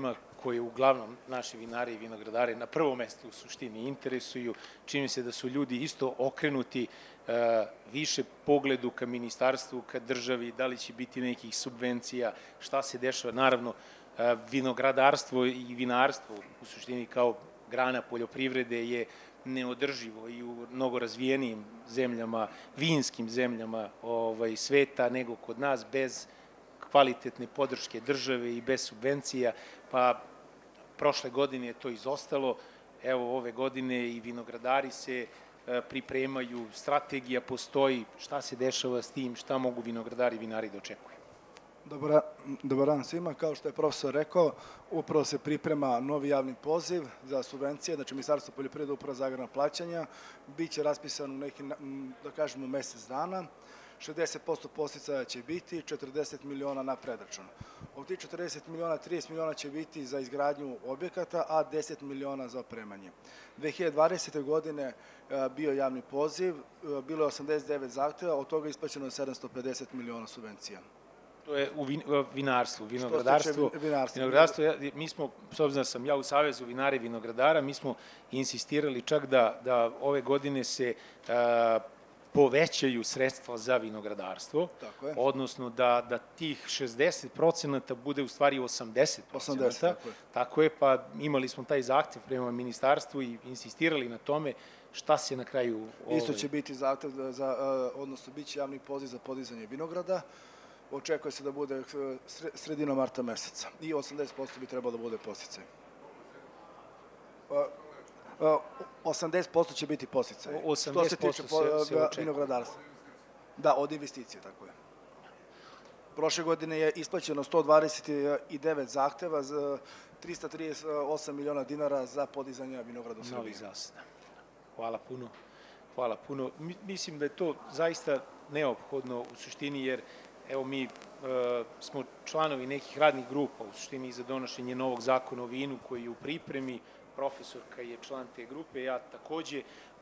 koje uglavnom naši vinari i vinogradari na prvom mestu u suštini interesuju. Čini se da su ljudi isto okrenuti više pogledu ka ministarstvu, ka državi, da li će biti nekih subvencija, šta se dešava. Naravno, vinogradarstvo i vinarstvo u suštini kao grana poljoprivrede je neodrživo i u mnogo razvijenijim zemljama, vinskim zemljama sveta nego kod nas, bez kvalitetne podrške države i bez subvencija, pa prošle godine je to izostalo, evo ove godine i vinogradari se pripremaju, strategija postoji, šta se dešava s tim, šta mogu vinogradari i vinari da očekuju. Dobar dan svima. Kao što je profesor rekao, upravo se priprema novi javni poziv za subvencije, znači Ministarstvo poljoprivrede, Uprava za agrarna plaćanja, biće raspisan u neki, da kažemo, mesec dana. 60% podsticaja će biti, 40 miliona na predračun. Od tih 40 miliona, 30 miliona će biti za izgradnju objekata, a 10 miliona za opremanje. 2020. godine bio javni poziv, bilo je 89 zahteva, od toga isplaćeno je 750 miliona subvencija. To je u vinarstvu, vinogradarstvu. Mi smo, s obzirom da sam ja u Savezu vinara i vinogradara, mi smo insistirali čak da ove godine se povećaju sredstva za vinogradarstvo, odnosno da tih 60% bude u stvari 80%. Tako je, pa imali smo taj zahtev prema ministarstvu i insistirali na tome šta se na kraju... Isto će biti zahtev, odnosno bit će javni poziv za podizanje vinograda. Očekuje se da bude sredinom marta meseca i 80% bi trebalo da bude podsticaj. 80% će biti podsticaj. 80% se očekuje. Vinogradarstva. Da, od investicije, tako je. Prošle godine je isplaćeno 129 zahteva za 338 miliona dinara za podizanje vinograda u Srbiji. Novi zasada. Hvala puno. Hvala puno. Mislim da je to zaista neophodno u suštini, jer evo mi smo članovi nekih radnih grupa u suštini za donošenje novog zakona o vinu koji je u pripremi, profesorka je član te grupe, ja takođe.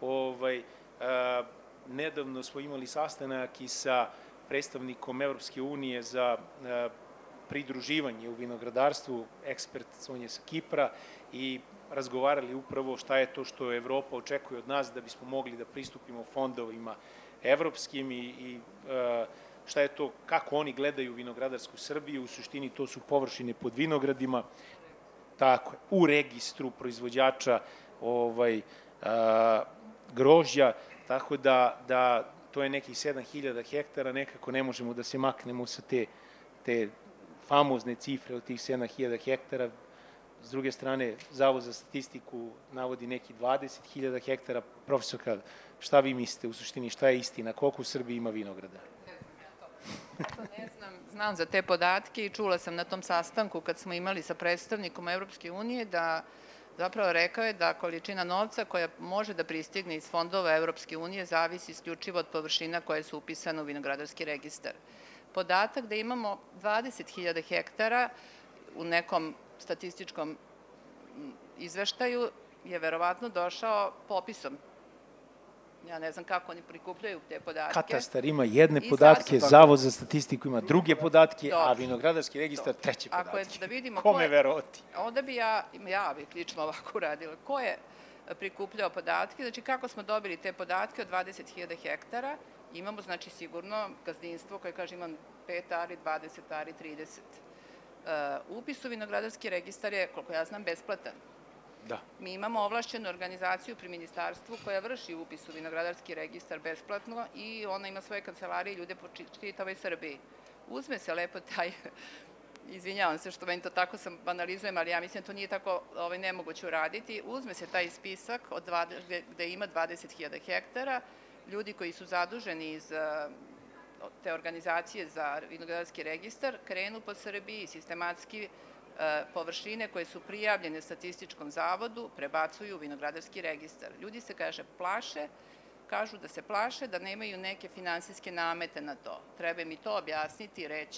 Nedavno smo imali sastanak i sa predstavnikom Evropske unije za pridruživanje u vinogradarstvu, ekspert, on je sa Kipra, i razgovarali upravo šta je to što Evropa očekuje od nas da bismo mogli da pristupimo fondovima evropskim i šta je to, kako oni gledaju vinogradarsku Srbiju. U suštini to su površine pod vinogradima, tako je, u registru proizvođača grožđa, tako da to je nekih 7000 hektara, nekako ne možemo da se maknemo sa te famozne cifre od tih 7000 hektara. S druge strane, Zavod za statistiku navodi neki 20.000 hektara. Profesorka, šta vi mislite u suštini, šta je istina, koliko u Srbiji ima vinograda? Ne znam, znam za te podatke i čula sam na tom sastanku kad smo imali sa predstavnikom Evropske unije da zapravo rekao je da količina novca koja može da pristigne iz fondova Evropske unije zavisi isključivo od površina koje su upisane u vinogradarski registar. Podatak da imamo 20.000 hektara u nekom statističkom izveštaju je verovatno došao popisom. Ja ne znam kako oni prikupljaju te podatke. Katastar ima jedne podatke, Zavod za statistiku ima druge podatke, a vinogradarski registar treće podatke. Kome verovati? Onda bi ja bih lično ovako uradila. Ko je prikupljao podatke? Znači, kako smo dobili te podatke od 20.000 hektara? Imamo, znači, sigurno gazdinstvo koje kaže imam 5 ari, 20 ari, 30. Upis u vinogradarski registar je, koliko ja znam, besplatan. Da. Mi imamo ovlašćenu organizaciju pri ministarstvu koja vrši upis u vinogradarski registar besplatno i ona ima svoje kancelarije i ljude po čitavoj Srbiji. Uzme se lepo taj, izvinjavam se što meni to tako sam banalizujem, ali ja mislim da to nije tako nemoguće uraditi, uzme se taj spisak gde ima 20.000 hektara, ljudi koji su zaduženi iz te organizacije za vinogradarski registar, krenu po Srbiji sistematski površine koje su prijavljene statističkom zavodu prebacuju u vinogradarski registar. Ljudi se, kažu da se plaše da nemaju neke finansijske namete na to. Treba mi to objasniti i reći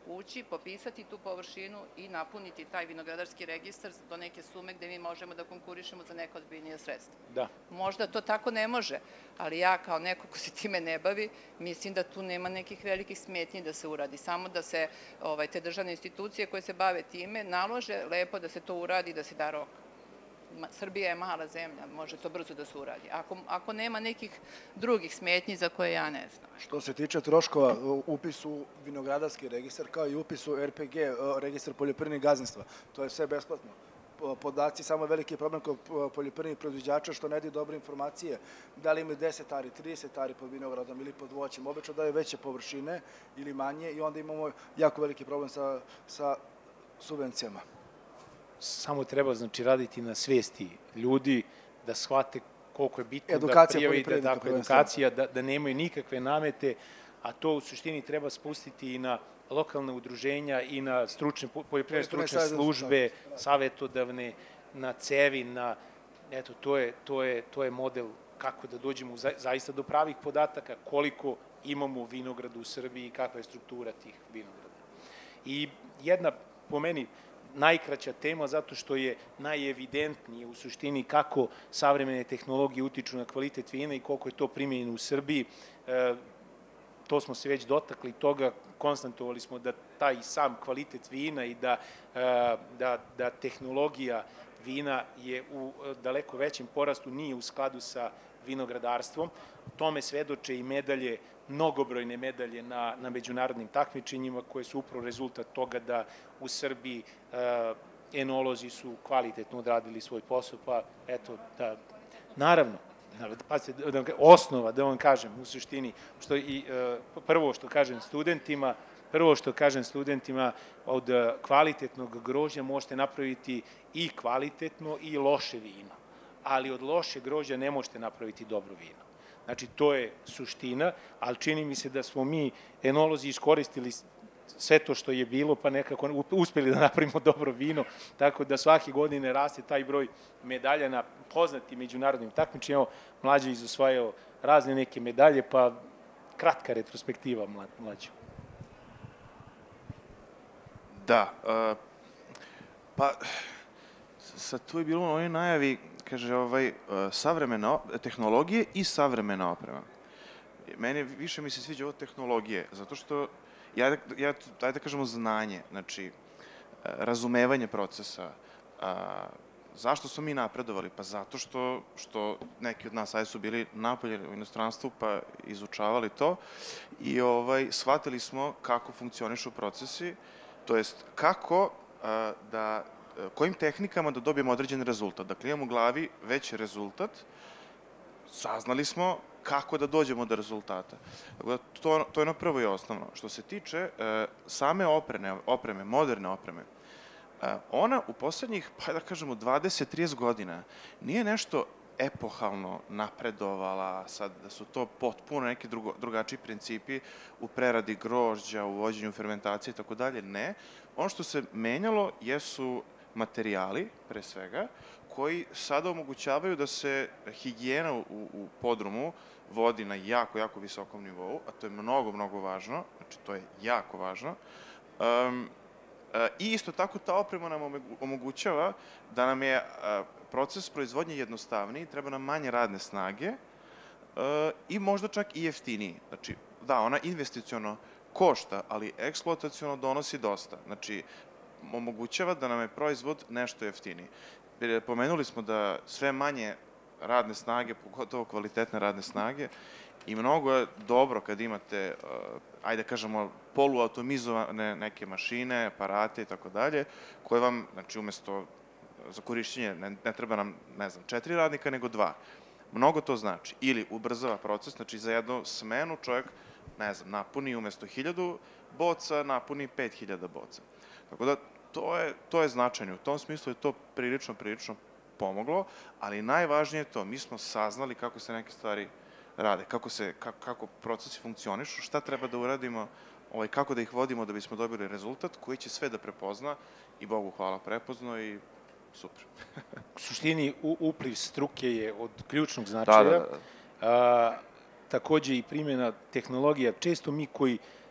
ući, popisati tu površinu i napuniti taj vinogradarski registar do neke sume gde mi možemo da konkurišemo za neka ozbiljnija sredstva. Da. Možda to tako ne može, ali ja kao neko ko se time ne bavi, mislim da tu nema nekih velikih smetnji da se uradi. Samo da se te državne institucije koje se bave time nalože lepo da se to uradi i da se da rok. Srbija je mala zemlja, može to brzo da se uradi. Ako nema nekih drugih smetnji za koje ja ne znam. Što se tiče troškova, upis u vinogradarski registar kao i upis u RPG, registar poljoprivrednih gazdinstva, to je sve besplatno. Podaci, samo veliki problem kod poljoprivrednih proizvođača što ne daju dobre informacije, da li imaju 10 ari, 30 ari pod vinogradom ili pod voćem. Obično daju veće površine ili manje i onda imamo jako veliki problem sa subvencijama. Samo treba, znači, raditi na svesti ljudi, da shvate koliko je bitno da prijavi, edukacija, da nemaju nikakve namete, a to u suštini treba spustiti i na lokalne udruženja i na poljoprivredne stručne službe, savetodavne, na cevi, eto, to je model kako da dođemo zaista do pravih podataka, koliko imamo vinograda u Srbiji i kakva je struktura tih vinograda. I jedna, po meni, najkraća tema, zato što je najevidentnije u suštini kako savremene tehnologije utiču na kvalitet vina i koliko je to primjenjeno u Srbiji. To smo se već dotakli toga, konstatovali smo da taj sam kvalitet vina i da tehnologija vina je u daleko većem porastu, nije u skladu sa vinogradarstvom. Tome svedoče i medalje, mnogobrojne medalje na međunarodnim takmičenjima koje su upravo rezultat toga da u Srbiji enolozi su kvalitetno odradili svoj posao, pa eto, naravno, osnova, da vam kažem, u suštini, prvo što kažem studentima, od kvalitetnog grožđa možete napraviti i kvalitetno i loše vino, ali od loše grožđa ne možete napraviti dobro vino. Znači, to je suština, ali čini mi se da smo mi, enolozi, iskoristili sve to što je bilo, pa nekako uspeli da napravimo dobro vino, tako da svake godine raste taj broj medalja na poznatim međunarodnim takmičenjima. Mlađe je osvajao razne neke medalje, pa kratka retrospektiva, Mlađe. Da, pa sad tu je bilo u ovoj najavi, kaže, savremene tehnologije i savremena oprema. Meni više mi se sviđa ovo tehnologije, zato što daj da kažemo znanje, znači, razumevanje procesa. Zašto smo mi napredovali? Pa zato što neki od nas su bili napolje u inostranstvu pa izučavali to i shvatili smo kako funkcionišu procesi, to jest kako kojim tehnikama da dobijemo određen rezultat. Dakle, imamo u glavi veći rezultat, saznali smo kako da dođemo do rezultata. To je ono prvo i osnovno. Što se tiče same opreme, moderne opreme, ona u poslednjih, pa da kažemo, 20-30 godina nije nešto epohalno napredovala, sad da su to potpuno neki drugačiji principi u preradi grožđa, u vođenju fermentacije i tako dalje, ne. Ono što se menjalo jesu materijali, pre svega, koji sada omogućavaju da se higijena u podrumu vodi na jako, jako visokom nivou, a to je mnogo, mnogo važno, znači to je jako važno. I isto tako ta oprema nam omogućava da nam je proces proizvodnje jednostavniji, treba nam manje radne snage i možda čak i jeftiniji. Znači, da, ona investiciono košta, ali eksploataciono donosi dosta. Znači, omogućava da nam je proizvod nešto jeftiniji. Pomenuli smo da sve manje radne snage, pogotovo kvalitetne radne snage, i mnogo je dobro kad imate, ajde kažemo, poluautomizovane neke mašine, aparate i tako dalje, koje vam, znači, umesto za korišćenje ne treba nam, ne znam, 4 radnika, nego 2. Mnogo to znači. Ili ubrzava proces, znači za jednu smenu čovjek, ne znam, napuni umesto 1000 boca, napuni 5000 boca. Tako da, to je značajno. U tom smislu je to prilično pomoglo, ali najvažnije je to, mi smo saznali kako se neke stvari rade, kako procesi funkcionišu, šta treba da uradimo, kako da ih vodimo da bismo dobili rezultat koji će sve da prepozna i Bogu hvala prepoznao i super. U suštini, upliv struke je od ključnog značaja. Takođe i primjena tehnologija. Često mi koji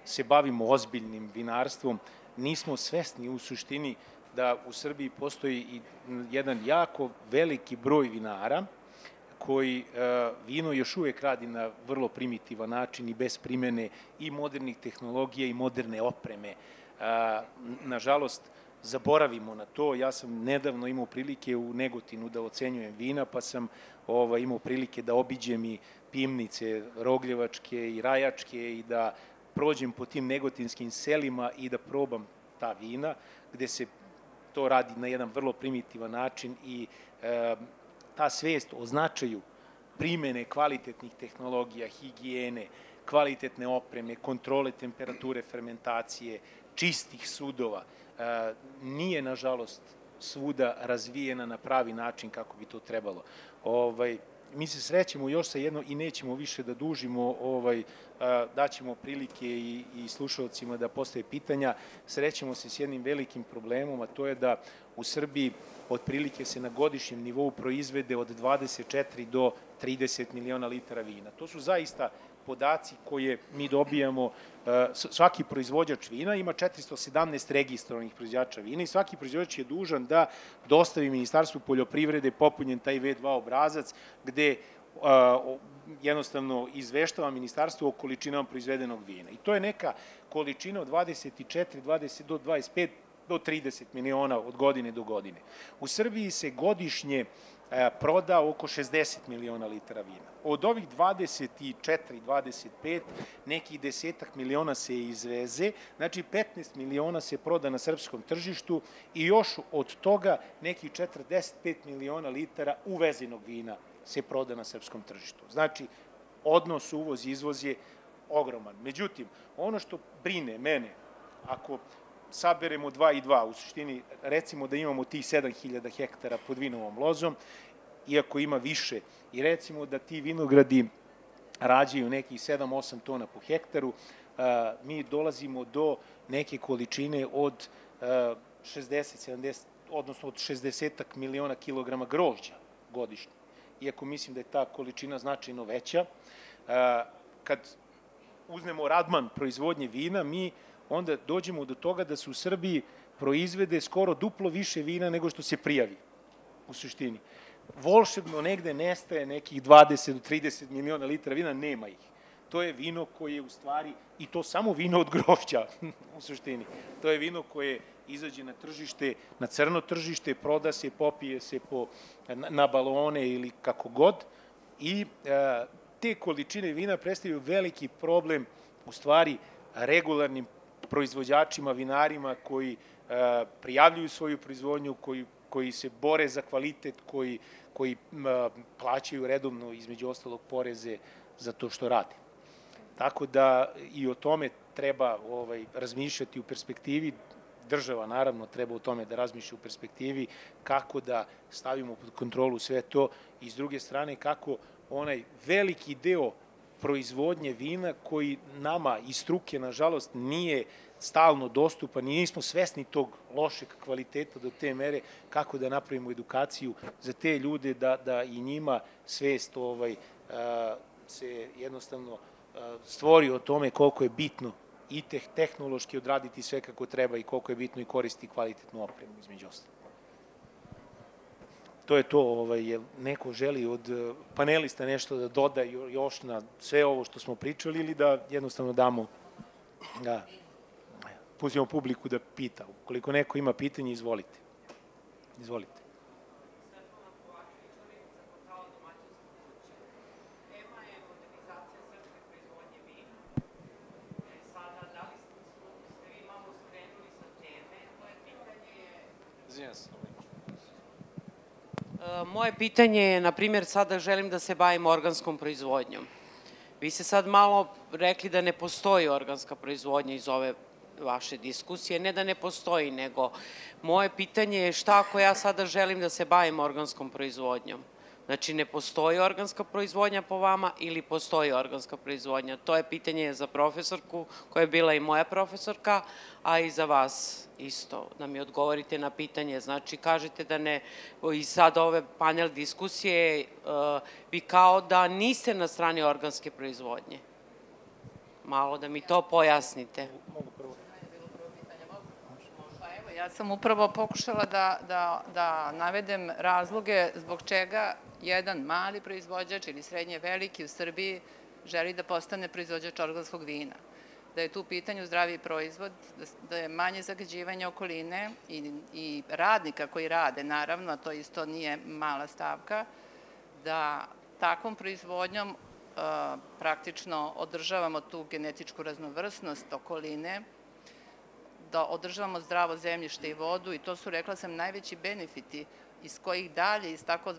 se bavimo ozbiljnim vinarstvom, nismo svesni u suštini da u Srbiji postoji i jedan jako veliki broj vinara koji vino još uvek radi na vrlo primitivan način i bez primene i modernih tehnologija i moderne opreme. Nažalost, zaboravimo na to. Ja sam nedavno imao prilike u Negotinu da ocenjujem vina, pa sam imao prilike da obiđem i pivnice Rogljevačke i Rajačke i da prođem po tim negotinskim selima i da probam ta vina, gde se to radi na jedan vrlo primitivan način i ta svest o značaju primene kvalitetnih tehnologija, higijene, kvalitetne opreme, kontrole temperature fermentacije, čistih sudova, nije, nažalost, svuda razvijena na pravi način kako bi to trebalo. Mi se srećemo još sa jedno i nećemo više da dužimo, daćemo prilike i slušalcima da postave pitanja, srećemo se s jednim velikim problemom, a to je da u Srbiji otprilike se na godišnjem nivou proizvede od 24 do 30 miliona litara vina. To su zaista podaci koje mi dobijamo. Svaki proizvođač vina ima 417 registrovanih proizvođača vina i svaki proizvođač je dužan da dostavi Ministarstvu poljoprivrede popunjen taj V2 obrazac gde jednostavno izveštava Ministarstvo o količinama proizvedenog vina. I to je neka količina od 24, 20 do 25 do 30 miliona od godine do godine. U Srbiji se godišnje proda oko 60 miliona litara vina. Od ovih 24, 25, nekih 10 miliona se izveze, znači 15 miliona se proda na srpskom tržištu i još od toga nekih 45 miliona litara uvezenog vina se proda na srpskom tržištu. Znači, odnos uvoz-izvoz je ogroman. Međutim, ono što brine mene, ako saberemo 2 i 2, u suštini recimo da imamo tih 7000 hektara pod vinovom lozom, iako ima više, i recimo da ti vinogradi rađaju nekih 7-8 tona po hektaru, mi dolazimo do neke količine od 60-70, odnosno od 60 miliona kilograma grožđa godišnje. Iako mislim da je ta količina značajno veća. Kad uznemo Radman proizvodnje vina, mi onda dođemo do toga da se u Srbiji proizvede skoro duplo više vina nego što se prijavi u suštini. Volšebno negde nestaje nekih 20 do 30 miliona litara vina, nema ih. To je vino koje je u stvari, i to samo vino od grožđa u suštini, to je vino koje izađe na tržište, na crno tržište, proda se, popije se na balone ili kako god i te količine vina predstavljaju veliki problem u stvari regularnim proizvođačima, vinarima koji prijavljuju svoju proizvodnju, koji se bore za kvalitet, koji plaćaju redovno, između ostalog, poreze za to što rade. Tako da i o tome treba razmišljati u perspektivi. Država, naravno, treba o tome da razmišlja u perspektivi kako da stavimo pod kontrolu sve to i s druge strane kako onaj veliki deo proizvodnje vina koji nama iz struke, nažalost, nije stalno dostupan i nismo svesni tog lošeg kvaliteta do te mere kako da napravimo edukaciju za te ljude da i njima svest se jednostavno stvori o tome koliko je bitno i tehnološki odraditi sve kako treba i koliko je bitno i koristiti kvalitetnu opremu između ostalog. To je to, jer neko želi od panelista nešto da doda još na sve ovo što smo pričali ili da jednostavno damo, da pustimo publiku da pita. Ukoliko neko ima pitanje, izvolite. Izvolite. Moje pitanje je, na primjer, sada želim da se bavim organskom proizvodnjom. Vi ste sad malo rekli da ne postoji organska proizvodnja iz ove vaše diskusije. Ne da ne postoji, nego moje pitanje je šta ako ja sada želim da se bavim organskom proizvodnjom? Znači, ne postoji organska proizvodnja po vama ili postoji organska proizvodnja? To je pitanje za profesorku, koja je bila i moja profesorka, a i za vas isto, da mi odgovorite na pitanje. Znači, kažete da ne, i sad ove panel diskusije, vi kao da niste na strani organske proizvodnje. Malo da mi to pojasnite. Pa evo, ja sam upravo pokušala da navedem razloge zbog čega jedan mali proizvođač ili srednje veliki u Srbiji želi da postane proizvođač organskog vina. Da je tu u pitanju zdraviji proizvod, da je manje zagađivanja okoline i radnika koji rade, naravno, a to isto nije mala stavka, da takvom proizvodnjom praktično održavamo tu genetičku raznovrsnost okoline, da održavamo zdravo zemljište i vodu i to su, rekla sam, najveći benefiti iz kojih dalje, iz tako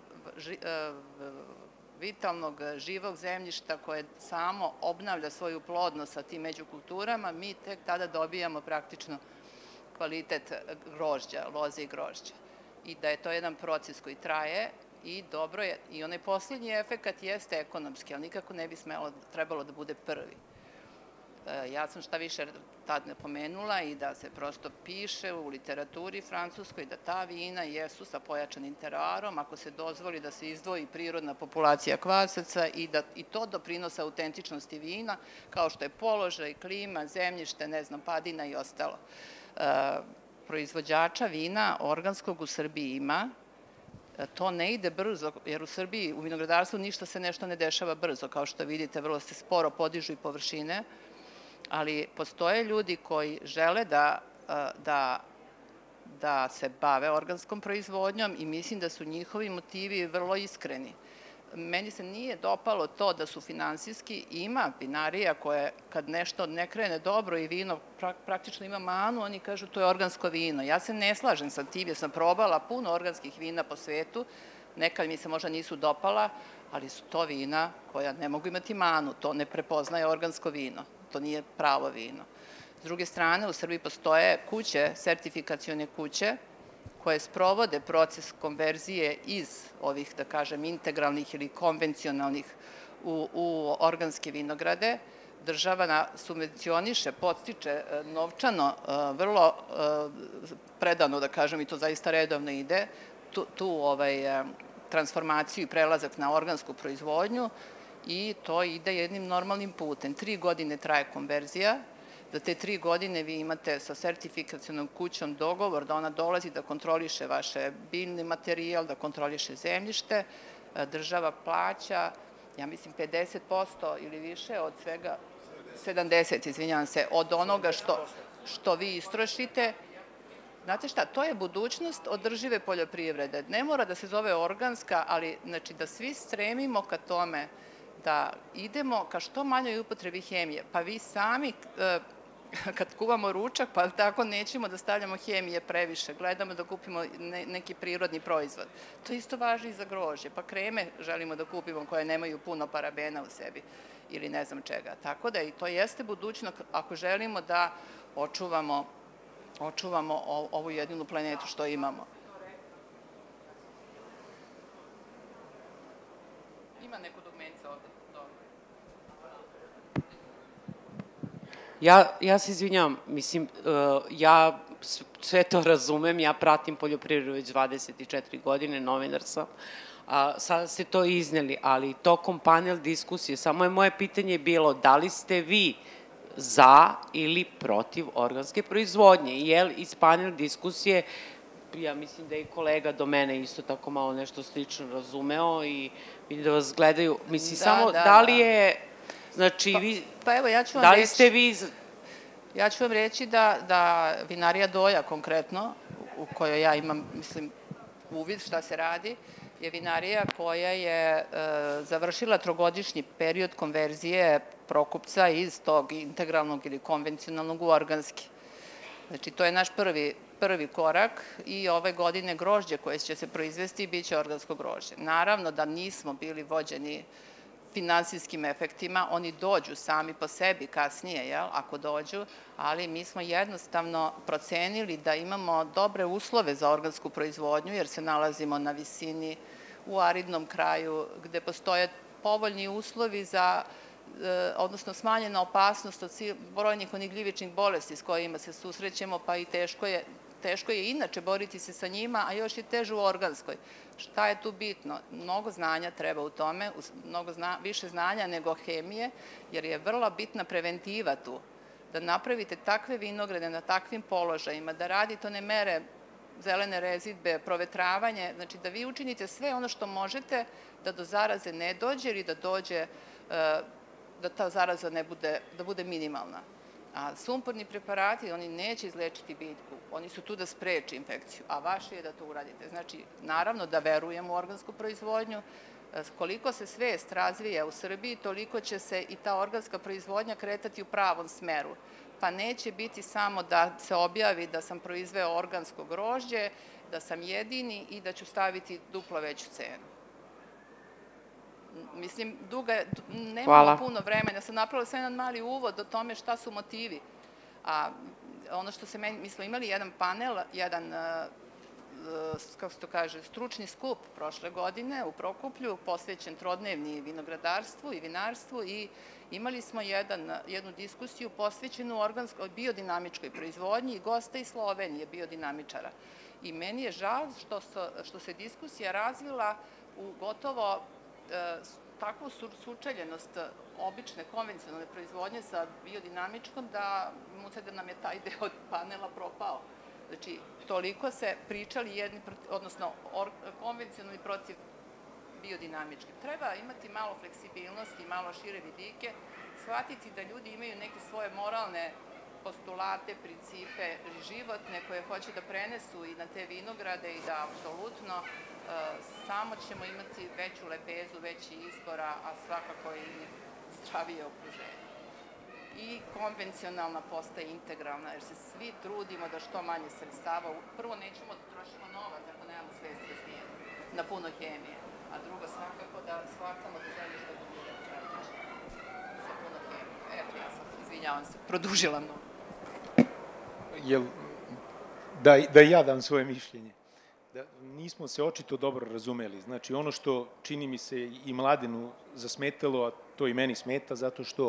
vitalnog, živog zemljišta koje samo obnavlja svoju plodnost sa tim međukulturama, mi tek tada dobijamo praktično kvalitet grožđa, loze i grožđa. I da je to jedan proces koji traje i dobro je, i onaj posljednji efekat jeste ekonomski, ali nikako ne bi trebalo da bude prvi. Ja sam šta više tad napomenula i da se prosto piše u literaturi francuskoj da ta vina jesu sa pojačanim teroarom, ako se dozvoli da se izdvoji prirodna populacija kvasaca i to doprinosa autentičnosti vina, kao što je položaj, klima, zemljište, ne znam, padina i ostalo. Proizvođača vina organskog u Srbiji ima. To ne ide brzo, jer u Srbiji, u vinogradarstvu ništa se nešto ne dešava brzo, kao što vidite, vrlo se sporo podižu i površine, ali postoje ljudi koji žele da se bave organskom proizvodnjom i mislim da su njihovi motivi vrlo iskreni. Meni se nije dopalo to da su finansijski, ima vinarija koje kad nešto ne krene dobro i vino praktično ima manu, oni kažu to je organsko vino. Ja se ne slažem sa tim, jer sam probala puno organskih vina po svetu, nekad mi se možda nisu dopala, ali su to vina koja ne mogu imati manu, to ne prepoznaje organsko vino, to nije pravo vino. S druge strane, u Srbiji postoje kuće, sertifikacione kuće, koje sprovode proces konverzije iz ovih, da kažem, integralnih ili konvencionalnih u organske vinograde. Država subvencioniše, podstiče novčano, vrlo predano, da kažem, i to zaista redovno ide, tu transformaciju i prelazak na organsku proizvodnju i to ide jednim normalnim putem. 3 godine traje konverzija. Za te 3 godine vi imate sa sertifikacionom kućom dogovor da ona dolazi da kontroliše vaše biljni materijal, da kontroliše zemljište, država plaća, ja mislim 50% ili više od svega, 70, izvinjavam se, od onoga što vi istrošite. Znate šta, to je budućnost održive poljoprivrede. Ne mora da se zove organska, ali znači da svi stremimo ka tome da idemo ka što manjoj upotrebi hemije. Pa vi sami kad kuvamo ručak, pa tako nećemo da stavljamo hemije previše, gledamo da kupimo neki prirodni proizvod. To isto važi i za grožđe, pa kreme želimo da kupimo koje nemaju puno parabena u sebi ili ne znam čega. Tako da i to jeste budućnost ako želimo da očuvamo ovu jedinu planetu što imamo. Ima neko dugmence ovde? Ja se izvinjam, mislim, ja sve to razumem, ja pratim poljoprivredu već 24 godine, novinar sam, sada ste to izneli, ali tokom panel diskusije, samo je moje pitanje bilo da li ste vi za ili protiv organske proizvodnje, jer iz panel diskusije, ja mislim da je i kolega do mene isto tako malo nešto slično razumeo i vidim da vas gledaju, mislim samo da li je... Znači, pa evo, da li ste vi... Ja ću vam reći da vinarija Doja konkretno, u kojoj ja imam, mislim, uvid šta se radi, je vinarija koja je završila 3-godišnji period konverzije prokupca iz tog integralnog ili konvencionalnog u organski. Znači, to je naš prvi korak i ove godine grožđe koje će se proizvesti biće organsko grožđe. Naravno da nismo bili vođeni finansijskim efektima, oni dođu sami po sebi kasnije, ako dođu, ali mi smo jednostavno procenili da imamo dobre uslove za organsku proizvodnju, jer se nalazimo na visini u aridnom kraju, gde postoje povoljni uslovi za, odnosno smanjena opasnost od brojnih onih gljivičnih bolesti s kojima se susrećemo, pa i teško je inače boriti se sa njima, a još je teže u organskoj. Šta je tu bitno? Mnogo znanja treba u tome, mnogo više znanja nego hemije, jer je vrlo bitna preventiva tu. Da napravite takve vinograde na takvim položajima, da radite one mere zelene rezidbe, provetravanje, znači da vi učinite sve ono što možete da do zaraze ne dođe ili da dođe, da ta zaraza da bude minimalna. A sumporni preparati, oni neće izlečiti biljku, oni su tu da spreče infekciju, a vaše je da to uradite. Znači, naravno da verujemo u organsku proizvodnju, koliko se svest razvija u Srbiji, toliko će se i ta organska proizvodnja kretati u pravom smeru. Pa neće biti samo da se objavi da sam proizveo organsko grožđe, da sam jedini i da ću staviti duplo veću cenu. Mislim, nemamo puno vremena. Sam napravila sve jedan mali uvod o tome šta su motivi. A ono što se mi smo imali jedan panel, jedan, kako se to kaže, stručni skup prošle godine u Prokuplju, posvećen trodnevni vinogradarstvu i vinarstvu i imali smo jednu diskusiju posvećenu biodinamičkoj proizvodnji i gosta iz Slovenije, biodinamičara. I meni je žal što se diskusija razvila u gotovo takvu sučeljenost obične, konvencionalne proizvodnje sa biodinamičkom da nam je taj deo panela propao. Znači, toliko se pričali jedni, odnosno konvencionalni protiv biodinamičke. Treba imati malo fleksibilnosti, malo šire vidike, shvatiti da ljudi imaju neke svoje moralne postulate, principe, životne koje hoće da prenesu i na te vinograde i da apsolutno samo ćemo imati veću lepezu, veći izbora, a svakako i zdravije okruženje. I konvencionalna postaje integralna, jer se svi trudimo da što manje sredstava. Prvo, nećemo da trošimo novac ako nemamo svest razvijenu na puno hemije, a drugo, svakako da shvatamo da zemljište da bude praktično sa puno hemije. Eto, ja sam, izvinjavam se, produžila mnogo. Da i ja dam svoje mišljenje. Nismo se očito dobro razumeli. Znači, ono što čini mi se i Mladenu zasmetalo, a to i meni smeta, zato što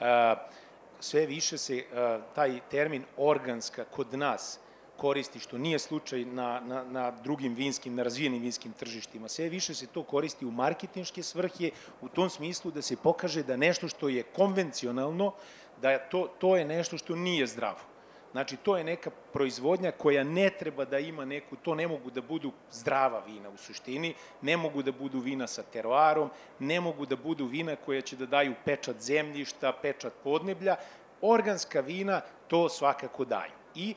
sve više se taj termin organska kod nas koristi, što nije slučaj na drugim vinskim, na razvijenim vinskim tržištima. Sve više se to koristi u marketinške svrhe, u tom smislu da se pokaže da nešto što je konvencionalno, da to je nešto što nije zdravo. Znači, to je neka proizvodnja koja ne treba da ima neku, to ne mogu da budu zdrava vina u suštini, ne mogu da budu vina sa teroarom, ne mogu da budu vina koja će da daju pečat zemljišta, pečat podneblja. Organska vina to svakako daju. I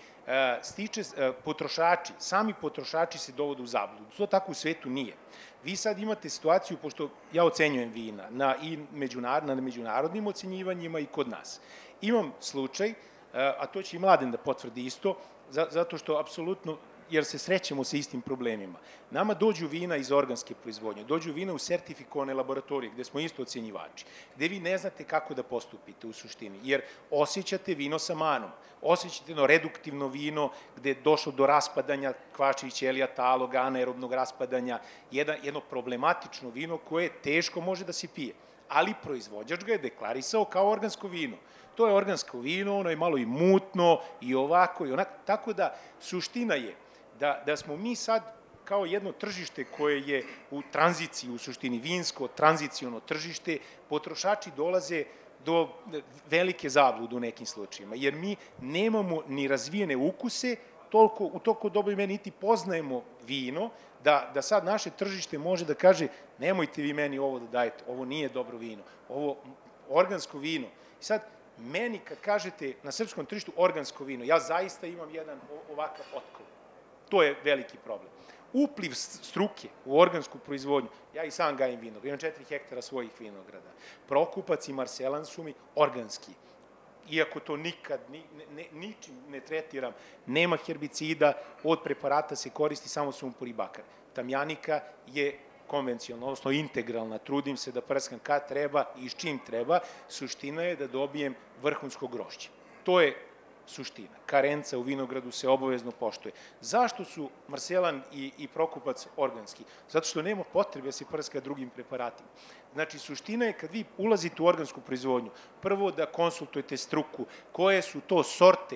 potrošači, sami potrošači se dovode u zabludu. To tako u svetu nije. Vi sad imate situaciju, pošto ja ocenjujem vina na međunarodnim ocenjivanjima i kod nas. Imam slučaj, a to će i Mladen da potvrdi isto, zato što apsolutno, jer se srećemo sa istim problemima. Nama dođu vina iz organske proizvodnje, dođu vina u sertifikovane laboratorije, gde smo isto ocenjivači, gde vi ne znate kako da postupite u suštini, jer osjećate vino sa manom, osjećate reduktivno vino gde je došlo do raspadanja kvačih ćelija, taloga, anaerobnog raspadanja, jedno problematično vino koje teško može da se pije, ali proizvođač ga je deklarisao kao organsko vino. To je organsko vino, ono je malo i mutno, i ovako, i onako, tako da suština je da smo mi sad kao jedno tržište koje je u tranziciji, u suštini vinsko, tranziciono tržište, potrošači dolaze do velike zablude u nekim slučajima, jer mi nemamo ni razvijene ukuse, u toliko dobroj meri niti poznajemo vino, da sad naše tržište može da kaže nemojte vi meni ovo da dajete, ovo nije dobro vino, ovo organsko vino. I sad, meni kad kažete na srpskom tržištu organsko vino, ja zaista imam jedan ovakav otklon. To je veliki problem. Upliv struke u organsku proizvodnju, ja i sam gajim vinograd, imam 4 hektara svojih vinograda. Prokupac i Marselan su mi organski. Iako to nikad, ničim ne tretiram, nema herbicida, od preparata se koristi samo sumpor i bakar. Tamjanika je konvencionalna, odnosno integralna, trudim se da prskam kad treba i s čim treba, suština je da dobijem vrhunsko grožđe. To je suština. Karenca u vinogradu se obavezno poštuje. Zašto su Marselan i Prokupac organski? Zato što nema potrebe da se prska drugim preparatima. Znači, suština je kad vi ulazite u organsku proizvodnju, prvo da konsultujete struku, koje su to sorte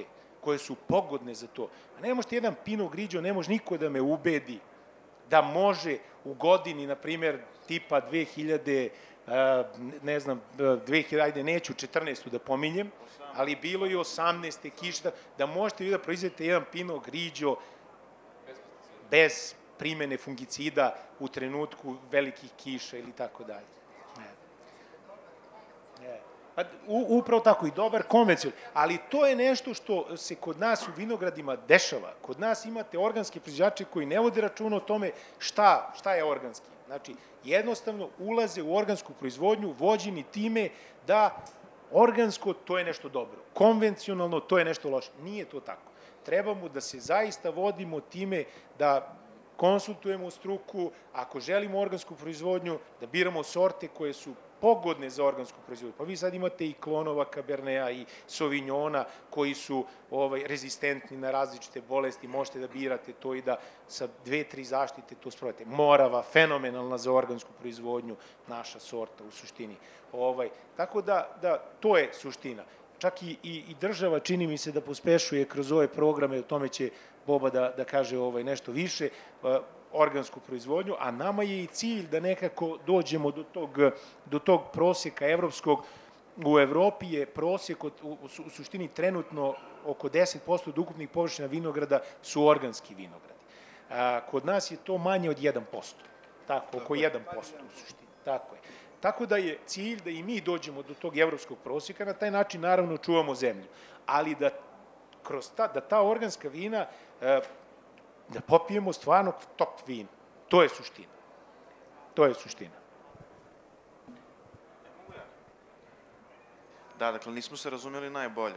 koje su pogodne za to. A ne možete jedan Pinot Grigio, ne može niko da me ubedi da može u godini, na primjer, tipa 2000, ne znam, 2000, ajde, neću 14. da pominjem, ali bilo i 18. kišta, da možete vi da proizvedete jedan Pinot Grigio bez primene fungicida u trenutku velikih kiša ili tako dalje. Upravo tako, i dobar konvencionalni, ali to je nešto što se kod nas u vinogradima dešava. Kod nas imate organske proizvođače koji ne vode računa o tome šta je organski. Znači, jednostavno ulaze u organsku proizvodnju vođeni time da organsko to je nešto dobro, konvencionalno to je nešto loše. Nije to tako. Trebamo da se zaista vodimo time da konsultujemo struku, ako želimo organsku proizvodnju, da biramo sorte koje su pogodne za organsku proizvodnju. Pa vi sad imate i klonova Kabernea i Sauvignona koji su rezistentni na različite bolesti, možete da birate to i da sa 2-3 zaštite to spravite. Morava, fenomenalna za organsku proizvodnju, naša sorta u suštini. Tako da to je suština. Čak i država, čini mi se, da pospešuje kroz ove programe, o tome će Boba da kaže nešto više, organsku proizvodnju, a nama je i cilj da nekako dođemo do tog prosjeka evropskog. U Evropi je prosjek u suštini trenutno oko 10% od ukupnih površina vinograda su organski vinogradi. Kod nas je to manje od 1%, tako, oko 1% u suštini, tako je. Tako da je cilj da i mi dođemo do tog evropskog prosjeka, na taj način naravno čuvamo zemlju, ali da ta organska vina, da popijemo stvarno top vina. To je suština. To je suština. Da, dakle, nismo se razumeli najbolje.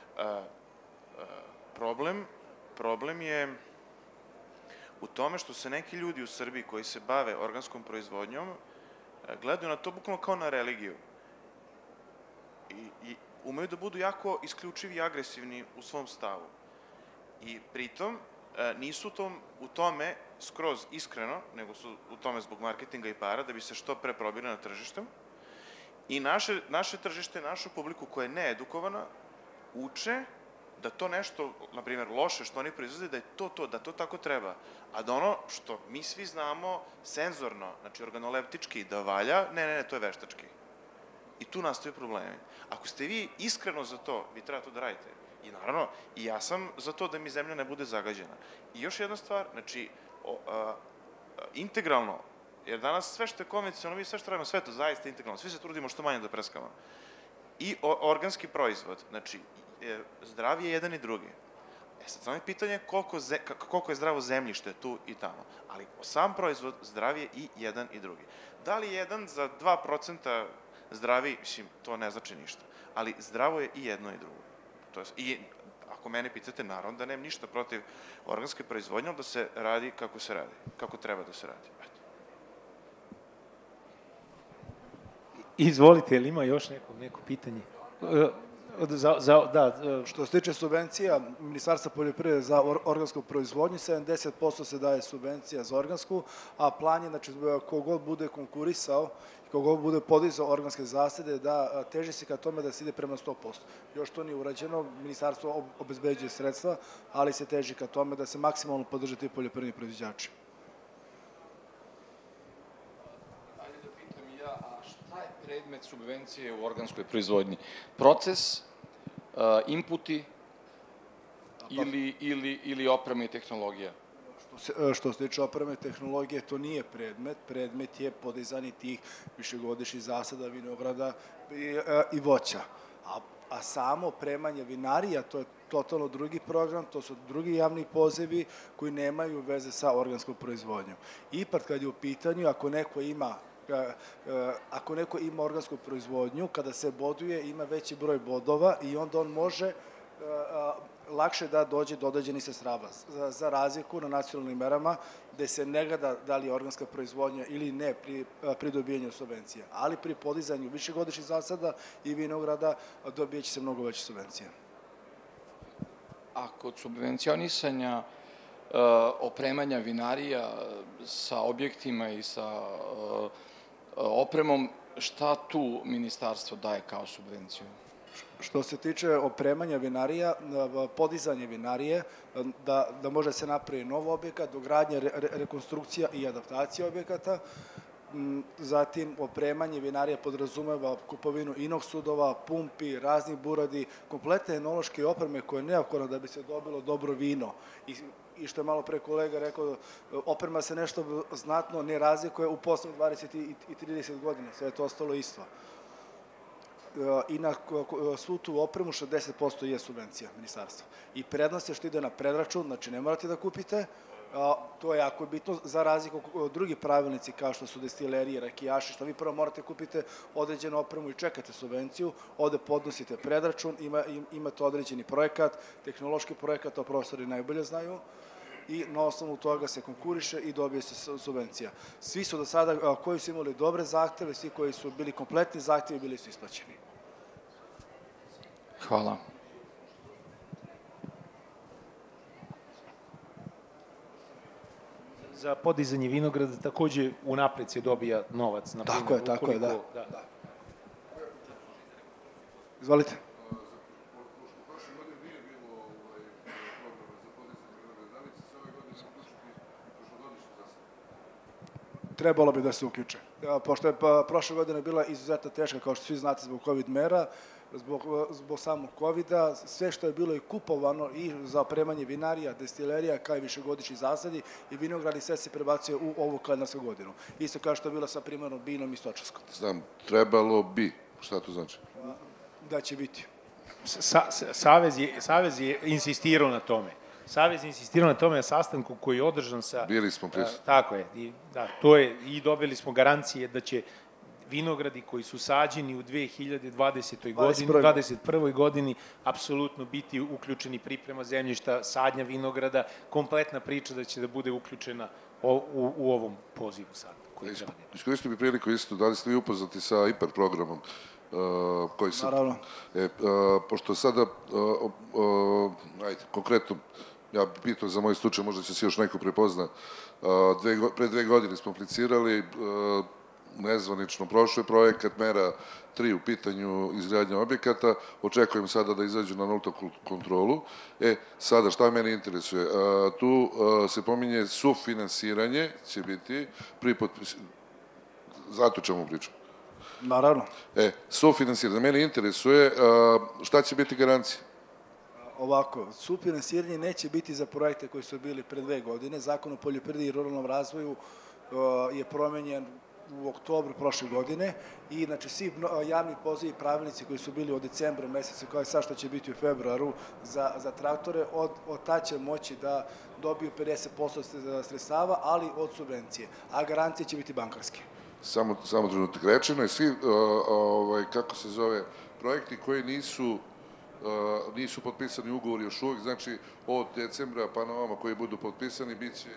Problem je u tome što se neki ljudi u Srbiji koji se bave organskom proizvodnjom gledaju na to bukvalno kao na religiju. I umeju da budu jako isključivi i agresivni u svom stavu. I pritom nisu u tome skroz iskreno, nego su u tome zbog marketinga i para, da bi se što pre probili na tržištem. I naše tržište, našu publiku koja je needukovana, uče da to nešto, na primjer, loše što oni proizvode, da je to, da to tako treba. A da ono što mi svi znamo senzorno, znači organoleptički, da valja, ne, to je veštački. I tu nastaju problemi. Ako ste vi iskreno za to, vi treba to da radite. I naravno, i ja sam za to da mi zemlja ne bude zagađena. I još jedna stvar, znači, integralno, jer danas sve što je konvencionalno, mi sve što radimo, sve to zaista integralno, svi se trudimo što manje da preskamo. I organski proizvod, znači, zdrav je jedan i drugi. Sad samo je pitanje koliko je zdravo zemljište tu i tamo, ali sam proizvod zdrav je i jedan i drugi. Da li jedan za 2% zdravi, mislim, to ne znači ništa, ali zdravo je i jedno i drugo. I ako mene pitate, naravno da nemam ništa protiv organske proizvodnje, da se radi kako se radi, kako treba da se radi. Izvolite, ili ima još neko pitanje? Što se tiče subvencija Ministarstva poljoprivrede za organsku proizvodnju, 70% se daje subvencija za organsku, a plan je, znači, kogod bude konkurisao, kogod bude podizao organske zasade, da teži se ka tome da se ide prema 100%. Još to nije urađeno, Ministarstvo obezbeđuje sredstva, ali se teži ka tome da se maksimalno podrže ti poljoprivredni proizvođači. Predmet subvencije u organskoj proizvodnji. Proces, inputi ili oprema i tehnologija? Što se tiče opreme i tehnologije, to nije predmet. Predmet je podizanje tih višegodišnjih zasada vinograda i voća. A samo opremanje vinarija, to je totalno drugi program, to su drugi javni pozivi koji nemaju veze sa organskom proizvodnjom. Ipak, kad je u pitanju, ako neko ima organsku proizvodnju, kada se boduje, ima veći broj bodova i onda on može lakše da dođe do određenih sredstava. Za razliku na nacionalnim merama, gde se ne gleda da li je organska proizvodnja ili ne pri dobijanju subvencija. Ali pri podizanju višegodišnjih zasada i vinograda dobijeće se mnogo veće subvencije. A kod subvencionisanja opremanja vinarija sa objektima i sa opremom, šta tu ministarstvo daje kao subvenciju? Što se tiče opremanja vinarija, podizanje vinarije, da može se napravi nov objekat, dogradnja, rekonstrukcija i adaptacija objekata. Zatim, opremanje vinarija podrazumeva kupovinu inoksudova, pumpi, raznih buradi, kompletne enološke opreme koje je neophodno da bi se dobilo dobro vino. I što je malo pre kolega rekao, oprema se nešto znatno ne razlikuje u poslednjih 20 i 30 godina, sve je to ostalo isto. I na svu tu opremu 60% je subvencija ministarstva. I prednost je što ide na predračun, znači ne morate da kupite, to je jako bitno, za razliku od drugih pravilnici kao što su destilerije, rakijaši, što vi prvo morate kupiti određenu opremu i čekate subvenciju, ovde podnosite predračun, imate određeni projekat, tehnološki projekat, to profesori najbolje znaju, i na osnovu toga se konkuriše i dobije se subvencija. Svi su do sada, koji su imali dobre zahteve, svi koji su bili kompletni zahtevi, bili su isplaćeni. Hvala. Za podizanje vinograda takođe unapred se dobija novac. Tako je, da. Izvolite. Trebalo bi da se uključe. Pošto je prošle godine bila izuzetno teška, kao što svi znate, zbog COVID mera, zbog samog COVID-a, sve što je bilo i kupovano i za opremanje vinarija, destilerija, kao i višegodišnji zasadi i vinogradi, sve se prebacuje u ovu kalendarsku godinu. Isto kao što je bilo sa primarnom binom i stočarskom. Znam, trebalo bi. Šta to znači? Da će biti. Savez je insistirao na tome. Savez je insistirao na tome na sastanku koji je održan sa... Bili smo prisutni. Tako je, to je, i dobili smo garancije da će vinogradi koji su sađeni u 2020. godini, 2021. godini, apsolutno biti uključeni priprema zemljišta, sadnja vinograda, kompletna priča da će da bude uključena u ovom pozivu sad. Iskoristio bi priliku isto, da li ste vi upoznati sa IPAR programom? Naravno. Pošto sada, ajde, konkretno, ja bih pitao za moj slučaj, možda će se još neko prepozna, pre 2 godine smo aplicirali, nezvanično prošao je projekat, mera 3 u pitanju izgradnja objekata, očekujem sada da izađu na nultu kontrolu. Sada, šta mene interesuje? Tu se pominje sufinansiranje, će biti, pri potpisu, zato čemu pričam. Naravno. Sufinansiranje, mene interesuje, šta će biti garancija? Ovako, sufinansiranje neće biti za projekte koji su bili pre 2 godine. Zakon o poljoprivredi i ruralnom razvoju je promenjen u oktobru prošle godine i znači svi javni pozivi i pravilnici koji su bili od decembra meseca, kao i sad što će biti u februaru za traktore, od tad će moći da dobiju 50% sredstava, ali od subvencije, a garancije će biti bankarske. Samo trenutak, rečeno je svi, kako se zove, projekti koji nisu potpisani ugovori još uvijek, znači od decembra pa na ovamo koji budu potpisani, bit će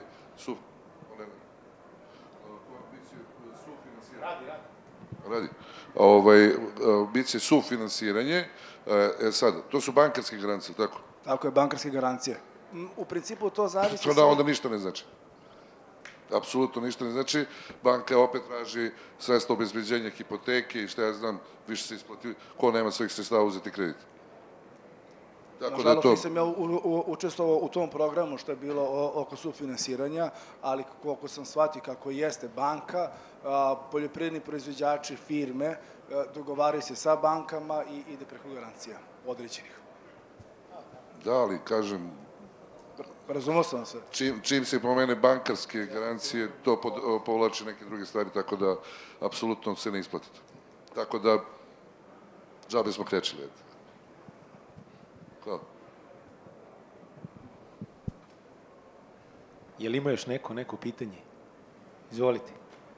biće sufinansiranje. Sad, to su bankarske garancije, tako? Tako je, bankarske garancije. U principu to zavisi... To da onda ništa ne znači. Apsolutno ništa ne znači. Banka opet traži sredstva obezbeđenja hipoteke i šta ja znam, više se isplati. Ko nema svojih sredstava uzeti kredit? Nažalost, nisam ja učestvovao u tom programu što je bilo oko sufinansiranja, ali koliko sam shvatio kako jeste banka, poljoprivredni proizvođači, firme, dogovaraju se sa bankama i ide preko garancija određenih. Da, ali kažem... Razumio sam se. Čim se pomene bankarske garancije, to povlači neke druge stvari, tako da apsolutno se ne isplatite. Tako da, džabe smo krečili. Hvala. Je li ima još neko pitanje? Izvolite.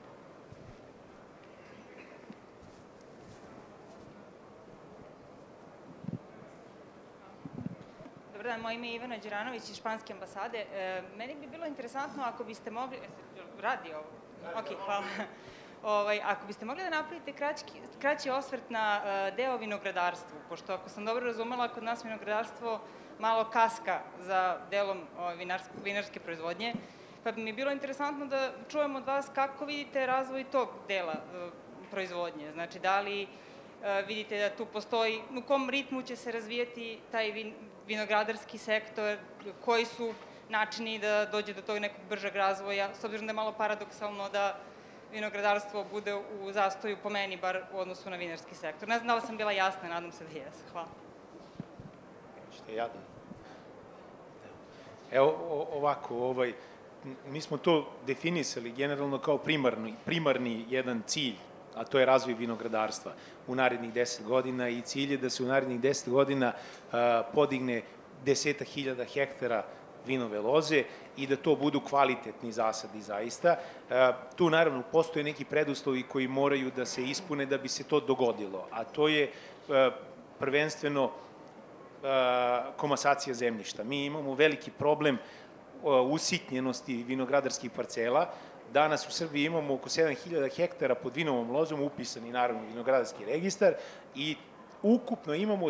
Dobar dan, moje ime je Ivana Đeranović iz Španske ambasade. Meni bi bilo interesantno ako biste mogli... Radi ovo? Ok, hvala. Ako biste mogli da napravite kraći osvrt na deo vinogradarstvu, pošto ako sam dobro razumela, kod nas vinogradarstvo malo kaska za delom vinarske proizvodnje, pa bi mi bilo interesantno da čujem od vas kako vidite razvoj tog dela proizvodnje. Znači, da li vidite da tu postoji, u kom ritmu će se razvijati taj vinogradarski sektor, koji su načini da dođe do tog nekog bržeg razvoja, s obzirom da je malo paradoksalno da vinogradarstvo bude u zastoju, po meni, bar u odnosu na vinarski sektor. Ne znam da li sam bila jasna, nadam se da jesam. Hvala. Što je jadno. Evo ovako, mi smo to definisali generalno kao primarni jedan cilj, a to je razvoj vinogradarstva u narednih 10 godina i cilj je da se u narednih 10 godina podigne 10.000 hektara vinove loze i da to budu kvalitetni zasadi zaista. Tu naravno postoje neki preduslovi koji moraju da se ispune da bi se to dogodilo, a to je prvenstveno komasacija zemljišta. Mi imamo veliki problem usitnjenosti vinogradarskih parcela. Danas u Srbiji imamo oko 7.000 hektara pod vinovom lozom, upisani naravno vinogradarski registar i ukupno imamo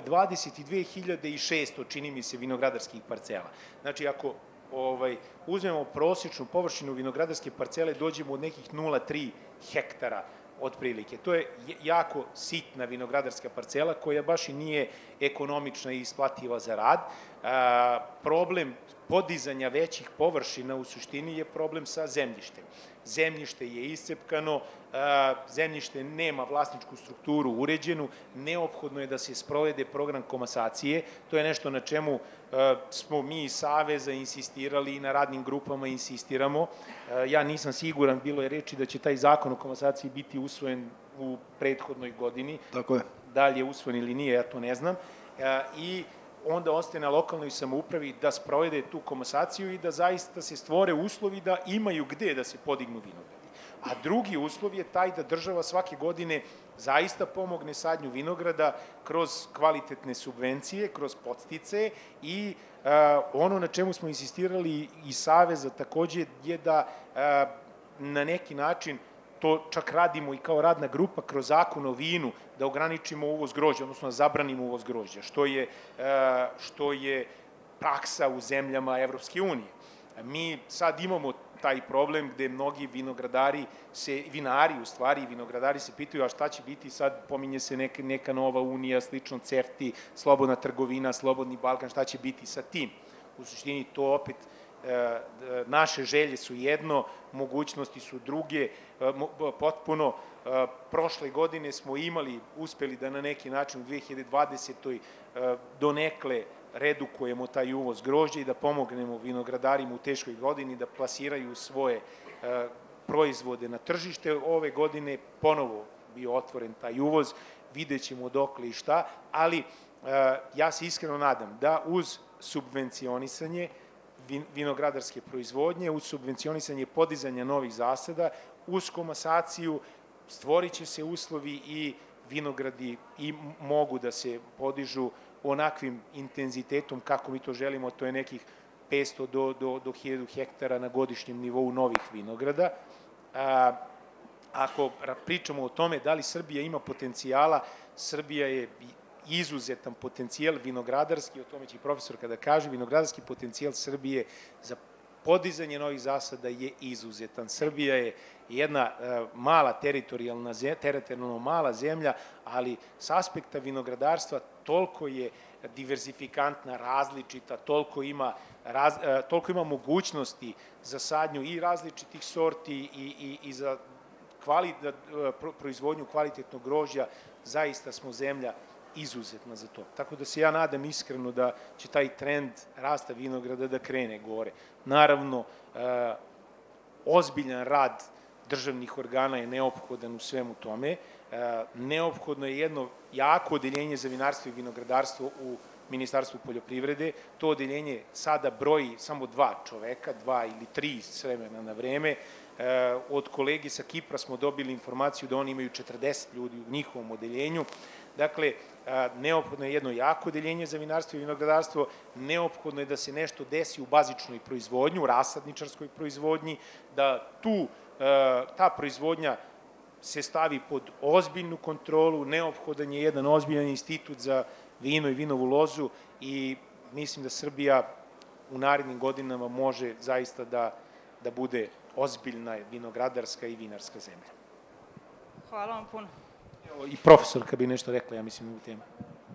22.600, čini mi se, vinogradarskih parcela. Znači, ako uzmemo prosječnu površinu vinogradarske parcele, dođemo od nekih 0,3 hektara otprilike. To je jako sitna vinogradarska parcela koja baš i nije ekonomična i isplativa za rad. Problem podizanja većih površina u suštini je problem sa zemljištem. Zemljište je iscepkano, zemljište nema vlasničku strukturu uređenu, neophodno je da se sprovede program komasacije. To je nešto na čemu smo mi iz Saveza insistirali i na radnim grupama insistiramo. Ja nisam siguran, bilo je reči da će taj zakon o komasaciji biti usvojen u prethodnoj godini. Tako je. Da li je usvojen ili nije, ja to ne znam. I onda ostaje na lokalnoj samoupravi da sprovede tu komasaciju i da zaista se stvore uslovi da imaju gde da se podignu vinogradi. A drugi uslov je taj da država svake godine zaista pomogne sadnju vinograda kroz kvalitetne subvencije, kroz podsticaje i ono na čemu smo insistirali i Saveza takođe je da na neki način to čak radimo i kao radna grupa kroz zakon o vinu, da ograničimo uvoz grožđa, odnosno da zabranimo uvoz grožđa, što je praksa u zemljama Evropske unije. Mi sad imamo taj problem gde mnogi vinogradari, vinogradari se pitaju a šta će biti sad, pominje se neka nova unija, slično CEFTA, slobodna trgovina, slobodni Balkan, šta će biti sa tim? U suštini to opet naše želje su jedno, mogućnosti su druge, potpuno. Prošle godine smo uspeli da na neki način u 2020. donekle redukujemo taj uvoz grožđa i da pomognemo vinogradarima u teškoj godini da plasiraju svoje proizvode na tržište. Ove godine ponovo bio otvoren taj uvoz, vidjet ćemo dokle i šta, ali ja se iskreno nadam da uz subvencionisanje vinogradarske proizvodnje, uz subvencionisanje podizanja novih zasada, uz komasaciju stvorit će se uslovi i vinogradi i mogu da se podižu onakvim intenzitetom kako mi to želimo, to je nekih 500 do 1000 hektara na godišnjem nivou novih vinograda. Ako pričamo o tome da li Srbija ima potencijala, Srbija je izuzetan potencijal vinogradarski, o tome će i profesorka da kaže, vinogradarski potencijal Srbije za podizanje novih zasada je izuzetan. Srbija je jedna mala teritorijalno mala zemlja, ali s aspekta vinogradarstva toliko je diverzifikantna, različita, toliko ima mogućnosti za sadnju i različitih sorti i za proizvodnju kvalitetnog grožđa, zaista smo zemlja izuzetna za to. Tako da se ja nadam iskreno da će taj trend rasta vinograda da krene gore. Naravno, ozbiljan rad državnih organa je neophodan u svemu tome. Neophodno je jedno jako odeljenje za vinarstvo i vinogradarstvo u Ministarstvu poljoprivrede. To odeljenje sada broji samo 2 čoveka, 2 ili 3 s vremena na vreme. Od kolegi sa Kipra smo dobili informaciju da oni imaju 40 ljudi u njihovom odeljenju. Dakle, neophodno je jedno jako odeljenje za vinarstvo i vinogradarstvo, neophodno je da se nešto desi u bazičnoj proizvodnji, u rasadničarskoj proizvodnji, da ta proizvodnja se stavi pod ozbiljnu kontrolu, neophodan je jedan ozbiljan institut za vino i vinovu lozu i mislim da Srbija u narednim godinama može zaista da bude ozbiljna vinogradarska i vinarska zemlja. Hvala vam puno. I profesorka bi nešto rekla, ja mislim, u temu.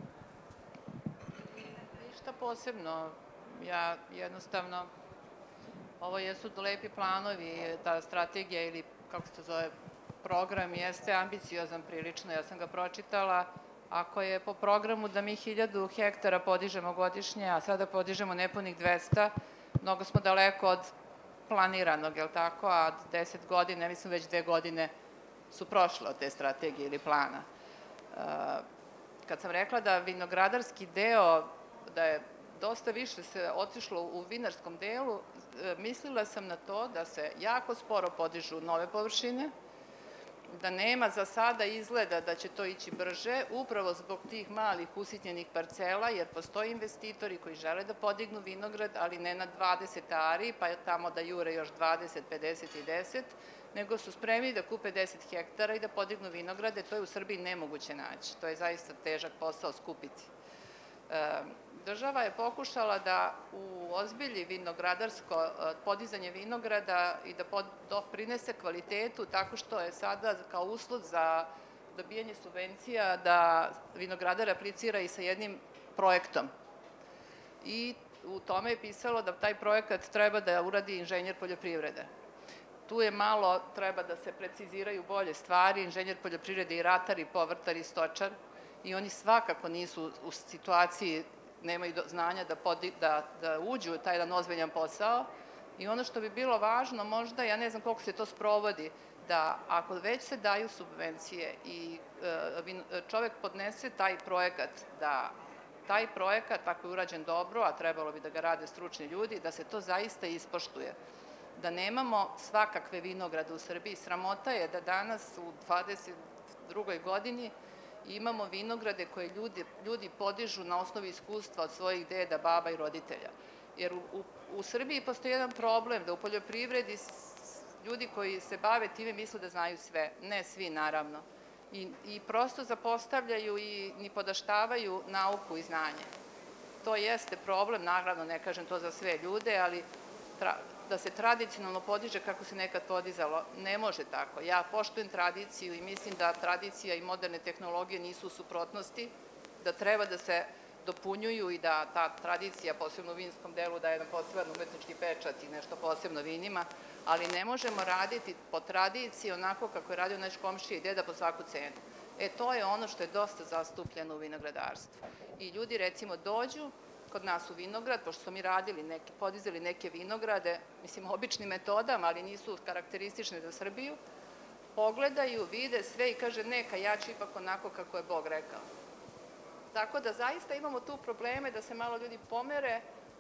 Ništa posebno. Ja jednostavno, ovo jesu lepi planovi, ta strategija ili kako se to zove, program jeste ambiciozan prilično, ja sam ga pročitala. Ako je po programu da mi 1000 hektara podižemo godišnje, a sada podižemo nepunih 200, mnogo smo daleko od planiranog, je li tako? A 10 godina, mislim već 2 godine su prošle od te strategije ili plana. Kad sam rekla da vinogradarski deo, da je dosta više se otišlo u vinarskom delu, mislila sam na to da se jako sporo podižu nove površine, da nema za sada izgleda da će to ići brže, upravo zbog tih malih usitnjenih parcela, jer postoje investitori koji žele da podignu vinograd, ali ne na 20 ari, pa tamo da jure još 20, 50 i 10, nego su spremni da kupe 10 hektara i da podignu vinograde. To je u Srbiji nemoguće naći. To je zaista težak posao skupiti. Država je pokušala da ozbilji vinogradarsko podizanje vinograda i da doprinese kvalitetu tako što je sada kao uslov za dobijanje subvencija da vinogradar aplicira i sa jednim projektom. I u tome je pisalo da taj projekat treba da uradi inženjer poljoprivrede. Tu je malo, treba da se preciziraju bolje stvari, inženjer poljoprivrede i ratar i povrtar i stočar, i oni svakako nisu u situaciji, nemaju znanja da uđu u taj jedan ozbiljan posao. I ono što bi bilo važno možda, ja ne znam koliko se to sprovodi, da ako već se daju subvencije i čovek podnese taj projekat, da taj projekat, ako je urađen dobro, a trebalo bi da ga rade stručni ljudi, da se to zaista ispoštuje. Da nemamo svakakve vinograde u Srbiji. Sramota je da danas u 22. godini imamo vinograde koje ljudi podižu na osnovu iskustva od svojih deda, baba i roditelja. Jer u Srbiji postoji jedan problem da u poljoprivredi ljudi koji se bave time misle da znaju sve. Ne svi, naravno. I prosto zapostavljaju i nipodaštavaju nauku i znanje. To jeste problem, naravno ne kažem to za sve ljude, ali da se tradicionalno podiže kako se nekad podizalo, ne može tako. Ja poštujem tradiciju i mislim da tradicija i moderne tehnologije nisu u suprotnosti, da treba da se dopunjuju i da ta tradicija, posebno u vinskom delu, daje jedan poseban umetnički pečat i nešto posebno vinima, ali ne možemo raditi po tradiciji onako kako je radio naš komšija i deda po svaku cenu. To je ono što je dosta zastupljeno u vinogradarstvu. I ljudi, recimo, dođu kod nas u vinograd, pošto smo mi radili, podizali neke vinograde, mislim, običnim metodama, ali nisu karakteristične za Srbiju, pogledaju, vide sve i kaže, neka, ja ću ipak onako kako je Bog rekao. Tako da zaista imamo tu probleme da se malo ljudi pomere,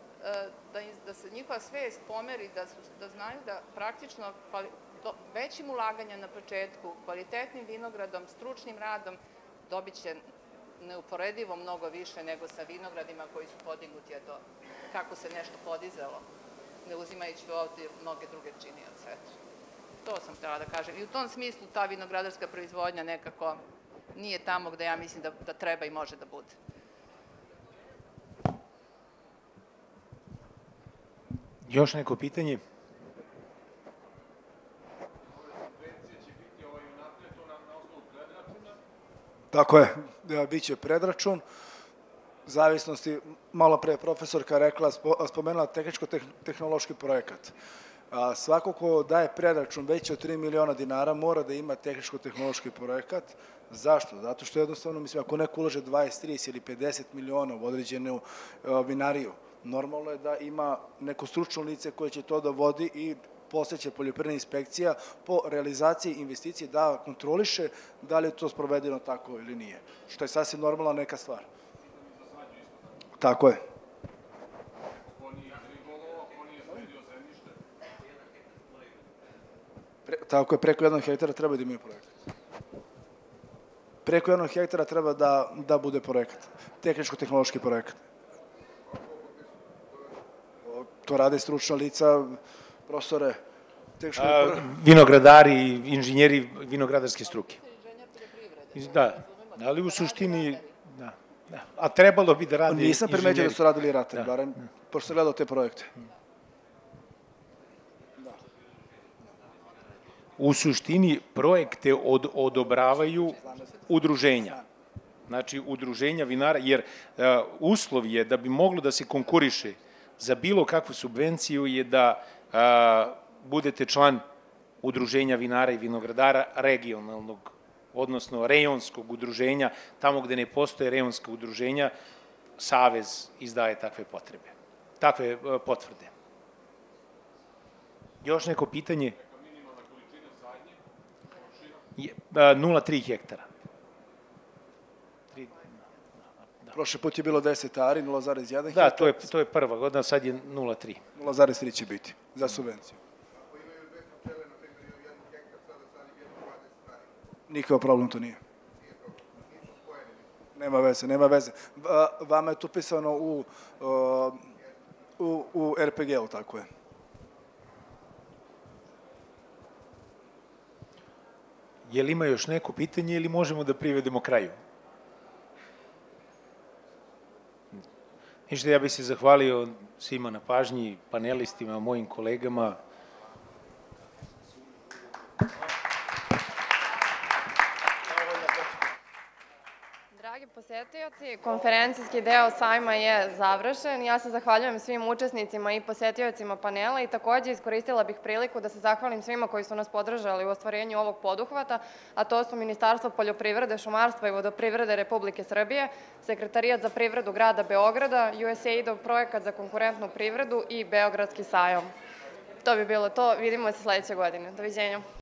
da se njihova svest pomeri, da znaju da praktično većim ulaganjem na početku, kvalitetnim vinogradom, stručnim radom, dobit će neuporedivo mnogo više nego sa vinogradima koji su podignuti, kako se nešto podizalo, ne uzimajući ovdje mnoge druge činioce. To sam htjela da kažem. I u tom smislu ta vinogradarska proizvodnja nekako nije tamo gde ja mislim da treba i može da bude. Još neko pitanje? Tako je, bit će predračun. Zavisnosti, malo pre profesorka rekla, spomenula tehničko-tehnološki projekat. Svako ko daje predračun veći od 3 miliona dinara mora da ima tehničko-tehnološki projekat. Zašto? Zato što jednostavno, mislim, ako neko ulaže 20, 30 ili 50 miliona u određenu vinariju, normalno je da ima neko stručno lice koje će to da vodi i posle poljoprivredna inspekcija po realizaciji investicije da kontroliše da li je to sprovedeno tako ili nije. Što je sasvim normalna neka stvar. Tako je. Tako je, preko 1 hektara treba da imaju projekat. Preko 1 hektara treba da bude projekat. Tehničko-tehnološki projekat. To rade stručna lica, profesore. Vinogradari i inženjeri vinogradarske struke. Da, ali u suštini, da. A trebalo bi da rade inženjeri. Nisam primetio da su radili ratari, barem, pošto sam gledao te projekte. U suštini projekte odobravaju udruženja. Znači, udruženja vinara, jer uslov je da bi moglo da se konkuriše za bilo kakvu subvenciju je da budete član udruženja vinara i vinogradara regionalnog, odnosno rejonskog udruženja, tamo gde ne postoje rejonska udruženja, Savez izdaje takve potvrde. Još neko pitanje? 0,3 hektara. Prošle put je bilo 10 ari, 0,1 Da, hektar. to je prva godina, sad je 0,3. 0,3 će biti za subvenciju. Nikakav problem to nije. Nema veze. Vama je to pisano u RPG-u, tako je. Je li ima još neko pitanje ili možemo da privedemo kraju? Ništa, ja bih se zahvalio svima na pažnji, panelistima, mojim kolegama. Dragi posetioci, konferencijski deo sajma je završen. Ja se zahvaljujem svim učesnicima i posetiocima panela i takođe iskoristila bih priliku da se zahvalim svima koji su nas podržali u ostvarenju ovog poduhvata, a to su Ministarstvo poljoprivrede, šumarstva i vodoprivrede Republike Srbije, Sekretarijat za privredu grada Beograda, USAID-ov projekat za konkurentnu privredu i Beogradski sajam. To bi bilo to. Vidimo se sledeće godine. Doviđenja.